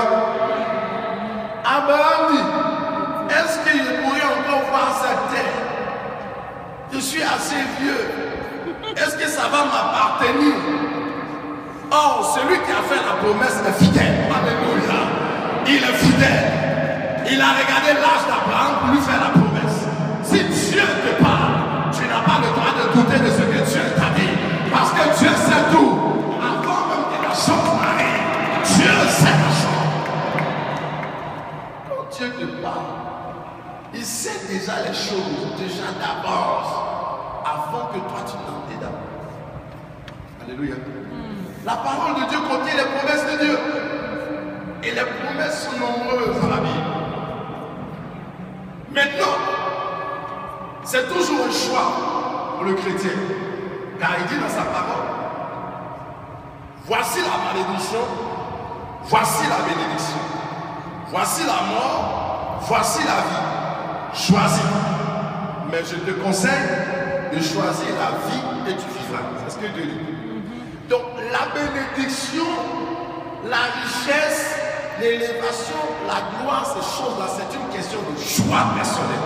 Abraham dit, est-ce que je pourrais encore voir cette terre? Je suis assez vieux. Est-ce que ça va m'appartenir? Or, celui qui a fait la promesse est fidèle. Alléluia. Il est fidèle. Il a regardé l'âge d'Abraham pour lui faire la promesse. Si Dieu te parle, tu n'as pas le droit de douter de ce que Dieu t'a dit. Parce que Dieu sait tout. Avant même que la chose n'arrive, Dieu sait la chose. Quand Dieu te parle, il sait déjà les choses, déjà d'avance, avant que toi tu n'en aies d'abord. Alléluia. La parole de Dieu contient les promesses de Dieu. Et les promesses sont nombreuses dans la Bible. Maintenant, c'est toujours un choix pour le chrétien. Car il dit dans sa parole, voici la malédiction, voici la bénédiction. Voici la mort, voici la vie. Choisis. Mais je te conseille de choisir la vie et tu vivras. C'est ce que Dieu dit. Donc la bénédiction, la richesse, l'élévation, la gloire, ces choses-là, c'est une question de choix personnel.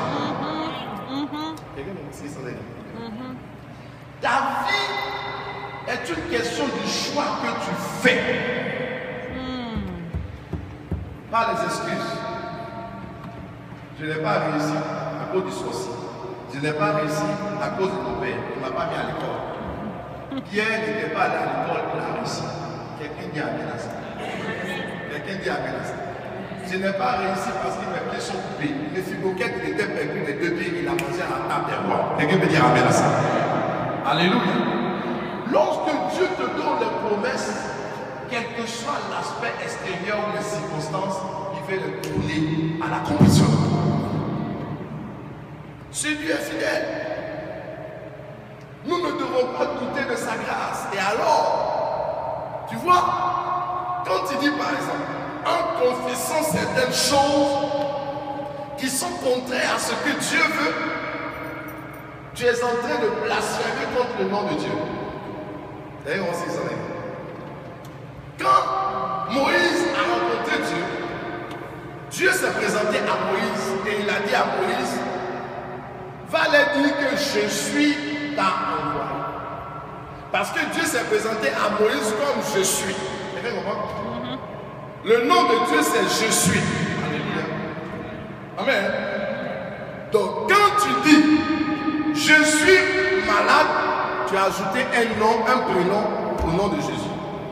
Ta vie est une question du choix que tu fais. Pas les excuses. Je n'ai pas réussi à cause du sorcier. Je n'ai pas réussi à cause de mon père. Il ne m'a pas mis à l'école. Pierre n'était pas allé à l'école, il a réussi. Quelqu'un dit Amen à ça. Quelqu'un dit Amen à ça. Je n'ai pas réussi parce que mes pieds sont coupés. Le Mephibosheth, il était perdu les deux pieds, il a mangé à la table des rois. Quelqu'un peut dire Amen à ça. Alléluia. Lorsque Dieu te donne les promesses, quel que soit l'aspect extérieur ou les circonstances, il fait le tourner à l'accomplissement. Si Dieu est fidèle, nous ne devons pas douter de sa grâce. Et alors, tu vois, quand il dit par exemple, en confessant certaines choses qui sont contraires à ce que Dieu veut, tu es en train de blasphémer contre le nom de Dieu. D'ailleurs, on sait ça. Quand Moïse a rencontré Dieu, Dieu s'est présenté à Moïse et il a dit à Moïse, va leur dire que je suis ta envoyé. Parce que Dieu s'est présenté à Moïse comme je suis. Mm-hmm. Le nom de Dieu c'est je suis. Alléluia. Amen. Donc quand tu dis je suis malade, tu as ajouté un nom, un prénom au nom de Jésus.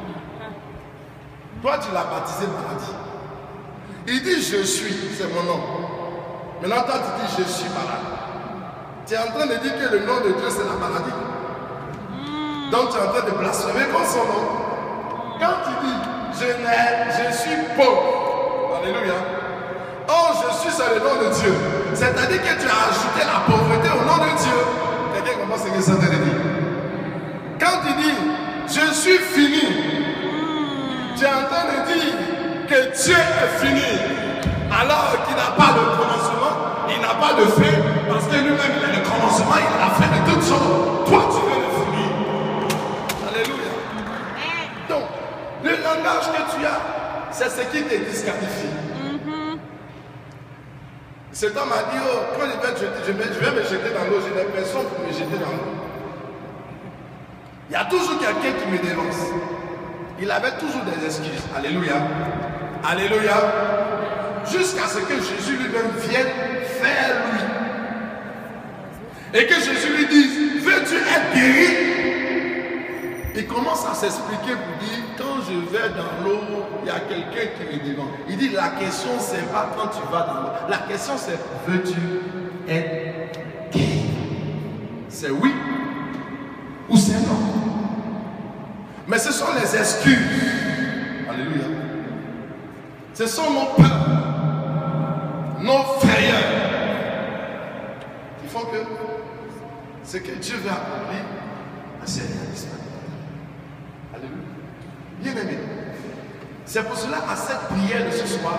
Toi tu l'as baptisé maladie. Il dit je suis, c'est mon nom. Maintenant toi tu dis je suis malade. Tu es en train de dire que le nom de Dieu c'est la maladie. Mm. Donc tu es en train de blasphémer contre son nom. Quand tu dis je, je suis pauvre, alléluia. Oh je suis c'est le nom de Dieu. C'est-à-dire que tu as ajouté la pauvreté au nom de Dieu. Quelqu'un comprend ce que ça te dit? Quand tu dis je suis fini, mm. tu es en train de dire que Dieu est fini. Alors qu'il n'a pas de commencement, il n'a pas de fin, parce que lui-même il a le commencement, il a la fin de toutes choses. Toi tu veux le finir. Alléluia. Donc, le langage que tu as, c'est ce qui te disqualifie. Mm-hmm. Cet homme a dit, oh, quand je vais, jeter, je vais, je vais me jeter dans l'eau, j'ai l'impression de me jeter dans l'eau. Il y a toujours quelqu'un qui me dénonce. Il avait toujours des excuses. Alléluia. Alléluia. Jusqu'à ce que Jésus lui-même vienne vers lui. Et que Jésus lui dise, veux-tu être guéri? Il commence à s'expliquer pour dire, quand je vais dans l'eau, il y a quelqu'un qui me demande. Il dit, la question c'est pas quand tu vas dans l'eau. La question c'est, veux-tu être guéri? C'est oui ou c'est non. Mais ce sont les excuses. Alléluia. Ce sont nos peurs, nos frayeurs, qui font que ce que Dieu veut accomplir, c'est réaliste. Alléluia. Bien aimé. C'est pour cela, à cette prière de ce soir,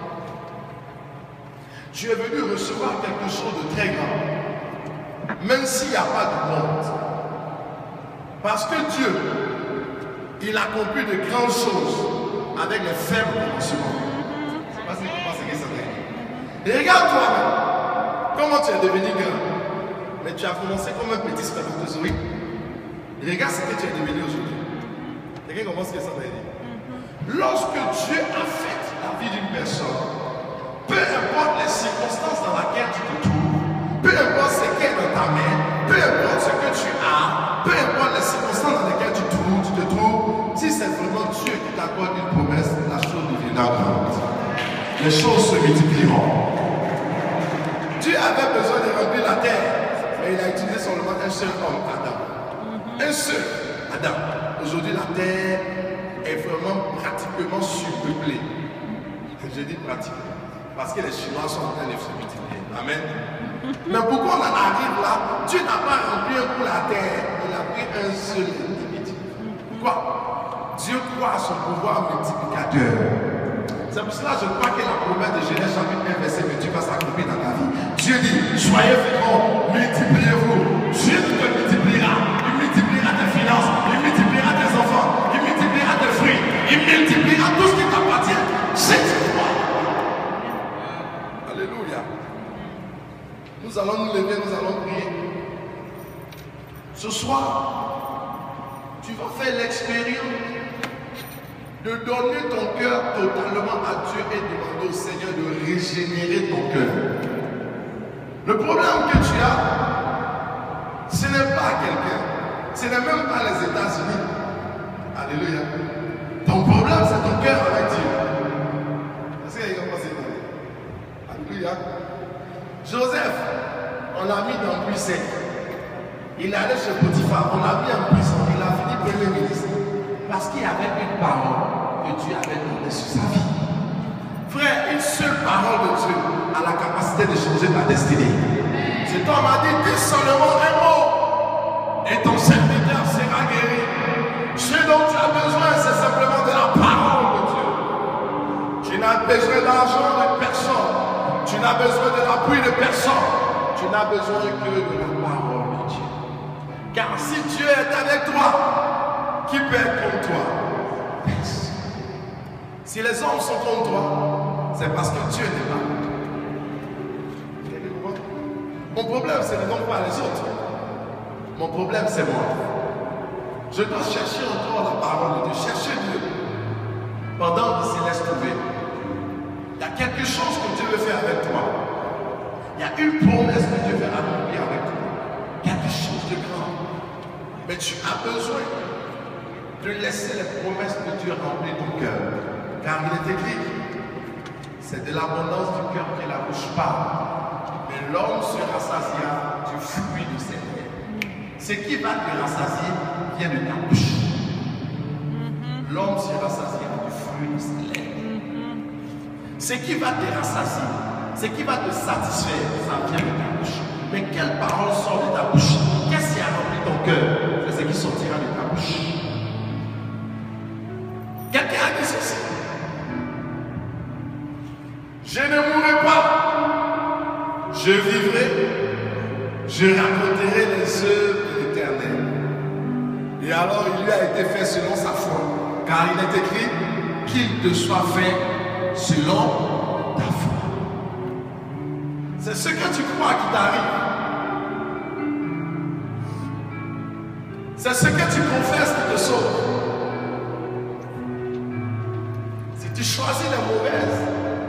tu es venu recevoir quelque chose de très grand, même s'il n'y a pas de monde. Parce que Dieu, il accomplit de grandes choses avec les faibles commencements. Je ne sais pas si tu penses que ça veut dire. Et regarde toi-même, comment tu es devenu grand. Mais tu as commencé comme un petit spermatozoïde. Regarde ce que tu es devenu aujourd'hui. Quelqu'un comprend ce que ça veut dire? Lorsque Dieu affecte la vie d'une personne, peu importe les circonstances dans lesquelles tu te trouves, peu importe ce qu'il y a dans ta main, peu importe ce que tu as, peu importe les circonstances dans lesquelles tu te trouves, tu te trouves, si c'est vraiment Dieu qui t'accorde une promesse, la chose deviendra grande. Les choses se multiplieront. Dieu avait besoin de remplir la terre, mais il a utilisé seulement un seul homme, Adam. Un seul, Adam. Aujourd'hui, la terre est vraiment pratiquement surpeuplée. Je dis pratiquement, parce que les Chinois sont en train de se multiplier. Amen. Mais pourquoi on en arrive là? Dieu n'a pas rempli un coup la terre, il a pris un seul limite. Pourquoi? Dieu croit à son pouvoir multiplicateur. C'est pour cela que je crois que la promesse de Genèse chapitre un verset vingt-huit va s'accomplir dans ta vie. Dieu dit, soyez féconds, multipliez-vous. Dieu te multipliera. Il multipliera tes finances, il multipliera tes enfants, il multipliera tes fruits, il multipliera tout ce qui t'appartient. C'est toi. Alléluia. Nous allons nous lever, nous allons prier. Ce soir, tu vas faire l'expérience de donner ton cœur totalement à Dieu et demander au Seigneur de régénérer ton cœur. Le problème que tu as, ce n'est pas quelqu'un, ce n'est même pas les États-Unis. Alléluia. Ton problème, c'est ton cœur avec Dieu. Est-ce qu'il y a quelqu'un qui va Alléluia. Joseph, on l'a mis dans le puits sec. Il est allé chez Potiphar, on l'a mis en prison, il a fini premier ministre. Parce qu'il y avait une parole que Dieu avait donnée sur sa vie. Frère, une seule parole de Dieu a la capacité de changer ta destinée. Cet homme a dit, dis seulement un mot et ton serviteur sera guéri. Ce dont tu as besoin, c'est simplement de la parole de Dieu. Tu n'as besoin d'argent de personne. Tu n'as besoin de l'appui de personne. Tu n'as besoin que de la parole de Dieu. Car si Dieu est avec toi, qui peut être contre toi? Si les hommes sont contre toi, c'est parce que Dieu n'est pas contre toi. Mon problème, ce n'est donc pas les autres. Mon problème, c'est moi. Je dois chercher encore la parole de Dieu, chercher Dieu. Pendant qu'il se laisse trouver, il y a quelque chose que Dieu veut faire avec toi. Il y a une promesse que Dieu veut accomplir avec toi. Quelque chose de grand. Mais tu as besoin de laisser les promesses de Dieu remplir ton cœur. Car il est écrit, c'est de l'abondance du cœur que la bouche parle. Mais l'homme se rassasiera du fruit de ses lèvres. Ce qui va te rassasier vient de ta bouche. L'homme se rassasiera du fruit de ses lèvres. Ce qui va te rassasier, ce qui va te satisfaire, ça vient de ta bouche. Mais quelle parole sort de ta bouche? Qu'est-ce qui a rempli ton cœur? C'est ce qui sortira de ta bouche. Quelqu'un a dit ceci. Je ne mourrai pas. Je vivrai. Je raconterai les œuvres de l'Éternel. Et alors il lui a été fait selon sa foi. Car il est écrit qu'il te soit fait selon ta foi. C'est ce que tu crois qui t'arrive. C'est ce que tu confesses qui te sauve. Tu choisis la mauvaise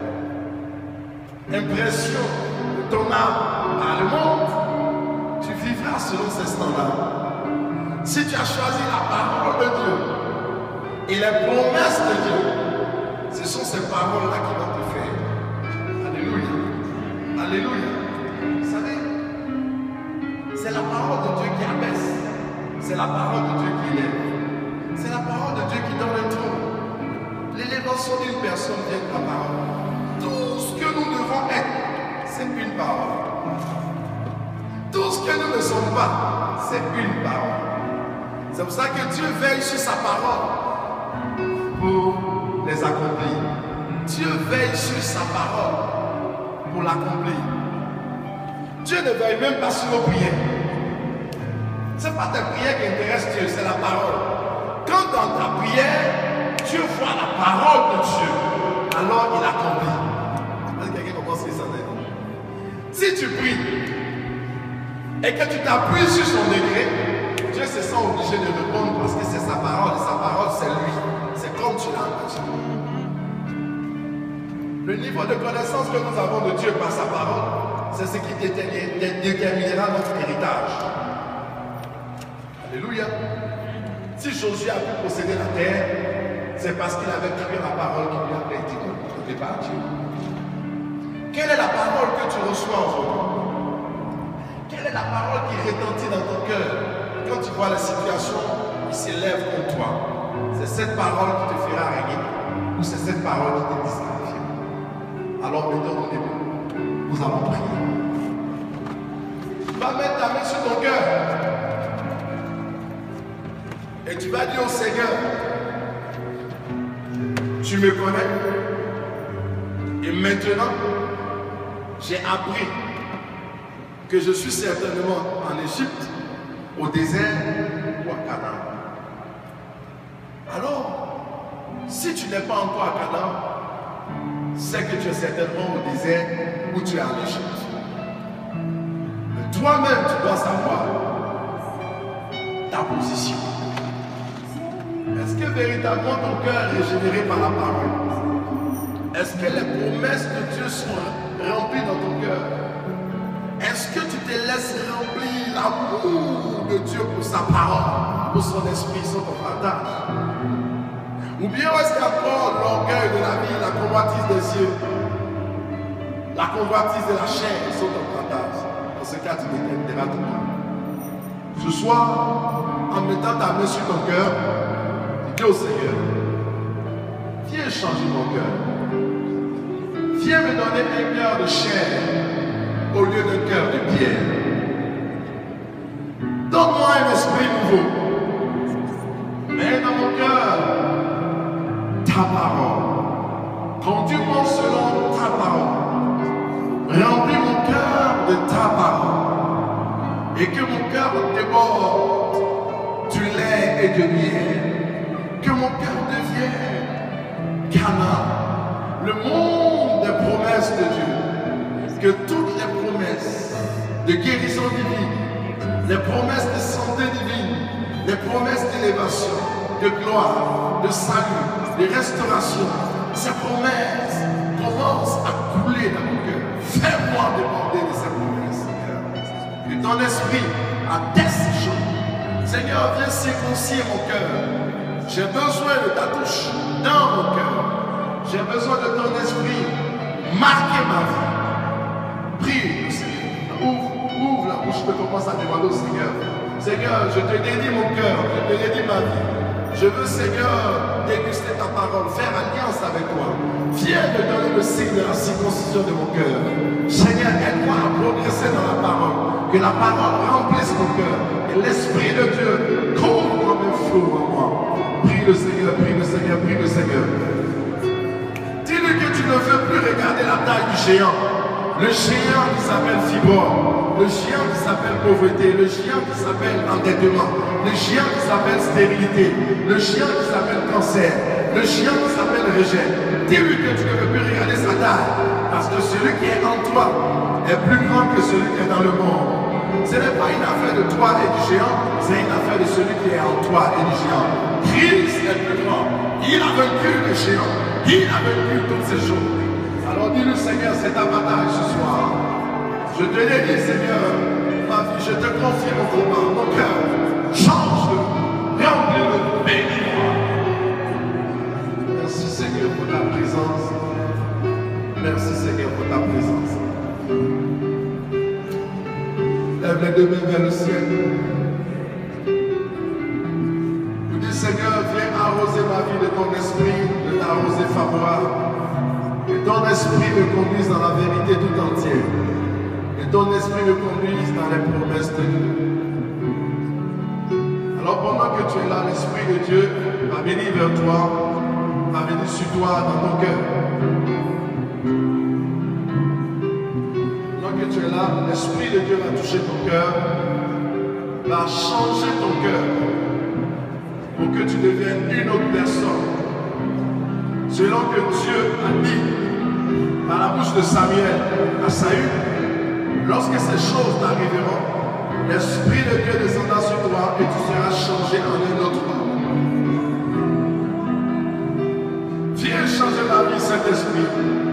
impression de ton âme par le monde, tu vivras selon ces standards. Si tu as choisi la parole de Dieu et les promesses de Dieu, ce sont ces paroles-là qui vont te faire. Alléluia. Alléluia. Vous savez, c'est la parole de Dieu qui abaisse. C'est la parole de Dieu qui lève. C'est la parole de Dieu qui donne le trône. L'élévation d'une personne vient de la parole. Tout ce que nous devons être, c'est une parole. Tout ce que nous ne sommes pas, c'est une parole. C'est pour ça que Dieu veille sur sa parole pour les accomplir. Dieu veille sur sa parole pour l'accomplir. Dieu ne veille même pas sur nos prières. Ce n'est pas ta prière qui intéresse Dieu, c'est la parole. Quand dans ta prière, Dieu voit la parole de Dieu, alors il accomplit. Est-ce que quelqu'un comprend ce que ça veut dire? Si tu pries et que tu t'appuies sur son degré, Dieu Dieu se sent obligé de répondre parce que c'est sa parole, et sa parole c'est lui. C'est comme tu l'as engagé. Le niveau de connaissance que nous avons de Dieu par sa parole, c'est ce qui déterminera notre héritage. Alléluia. Si Josué a pu posséder la terre, c'est parce qu'il avait cru la parole qui lui avait été donnée par Dieu. Quelle est la parole que tu reçois aujourd'hui? Quelle est la parole qui retentit dans ton cœur quand tu vois la situation qui s'élève contre toi? C'est cette parole qui te fera régner ou c'est cette parole qui te disqualifie? Alors mettons-nous debout. Nous allons prier. Tu vas mettre ta main sur ton cœur et tu vas dire au Seigneur, tu me connais et maintenant j'ai appris que je suis certainement en Égypte, au désert ou à Canaan. Alors, si tu n'es pas encore à Canaan, c'est que tu es certainement au désert ou tu es en Égypte. Mais toi-même, tu dois savoir ta position. Est-ce que véritablement ton cœur est régénéré par la parole? Est-ce que les promesses de Dieu sont remplies dans ton cœur? Est-ce que tu te laisses remplir l'amour de Dieu pour sa parole, pour son esprit, son partage? Ou bien est-ce qu'encore l'orgueil de la vie, la convoitise des yeux, la convoitise de la chair sont ton partage? Dans ce cas, tu détermineras tout le temps. Ce soir, en mettant ta main sur ton cœur, dis au Seigneur, viens changer mon cœur. Viens me donner un cœur de chair au lieu d'un cœur de pierre. Donne-moi un esprit nouveau. Mets dans mon cœur ta parole. Conduis-moi selon ta parole. Remplis mon cœur de ta parole. Et que mon cœur déborde du lait et de miel. Que mon cœur devienne Canaan, le monde des promesses de Dieu. Que toutes les promesses de guérison divine, les promesses de santé divine, les promesses d'élévation, de gloire, de salut, de restauration, ces promesses commencent à couler dans mon cœur. Fais-moi demander de ces promesses, Seigneur. Que ton esprit atteste ces choses. Seigneur, viens circoncire mon cœur. J'ai besoin de ta touche dans mon cœur. J'ai besoin de ton esprit marquer ma vie. Prie, Seigneur. Ouvre, ouvre la bouche, je commence à demander au Seigneur. Seigneur, je te dédie mon cœur, je te dédie ma vie. Je veux, Seigneur, déguster ta parole, faire alliance avec toi. Viens me donner le signe de la circoncision de mon cœur. Seigneur, aide-moi à progresser dans la parole. Que la parole remplisse mon cœur. Et l'Esprit de Dieu couvre comme un flot en moi. Prie le Seigneur, prie le Seigneur, prie le Seigneur. Dis-lui que tu ne veux plus regarder la taille du géant. Le géant qui s'appelle fibrome, le géant qui s'appelle pauvreté, le géant qui s'appelle endettement, le géant qui s'appelle stérilité, le géant qui s'appelle cancer, le géant qui s'appelle rejet. Dis-lui que tu ne veux plus regarder sa taille, parce que celui qui est en toi est plus grand que celui qui est dans le monde. Ce n'est pas une affaire de toi et du géant, c'est une affaire de celui qui est en toi et du géant. Christ est plus grand, il a vaincu le géant, il a vaincu toutes ces choses. Alors dis-le, Seigneur, c'est ta bataille ce soir. Je te l'ai dit, Seigneur, ma vie, je te confie mon combat, mon cœur. Change-le, remplis-le, bénis-moi. Merci, Seigneur, pour ta présence. Merci, Seigneur, pour ta présence. Lève les deux mains vers le ciel. Nous dis, Seigneur, viens arroser ma vie de ton esprit, de ta rosée favorable. Que ton esprit me conduise dans la vérité tout entière. Que ton esprit me conduise dans les promesses de Dieu. Alors pendant que tu es là, l'Esprit de Dieu va venir vers toi, va venir sur toi dans ton cœur. Pendant que tu es là, l'Esprit de Dieu va toucher ton cœur, va changer ton cœur pour que tu deviennes une autre personne. Selon que Dieu a dit par la bouche de Samuel à Saül, lorsque ces choses t'arriveront, l'Esprit de Dieu descendra sur toi et tu seras changé en un autre homme. Viens changer ma vie, Saint-Esprit.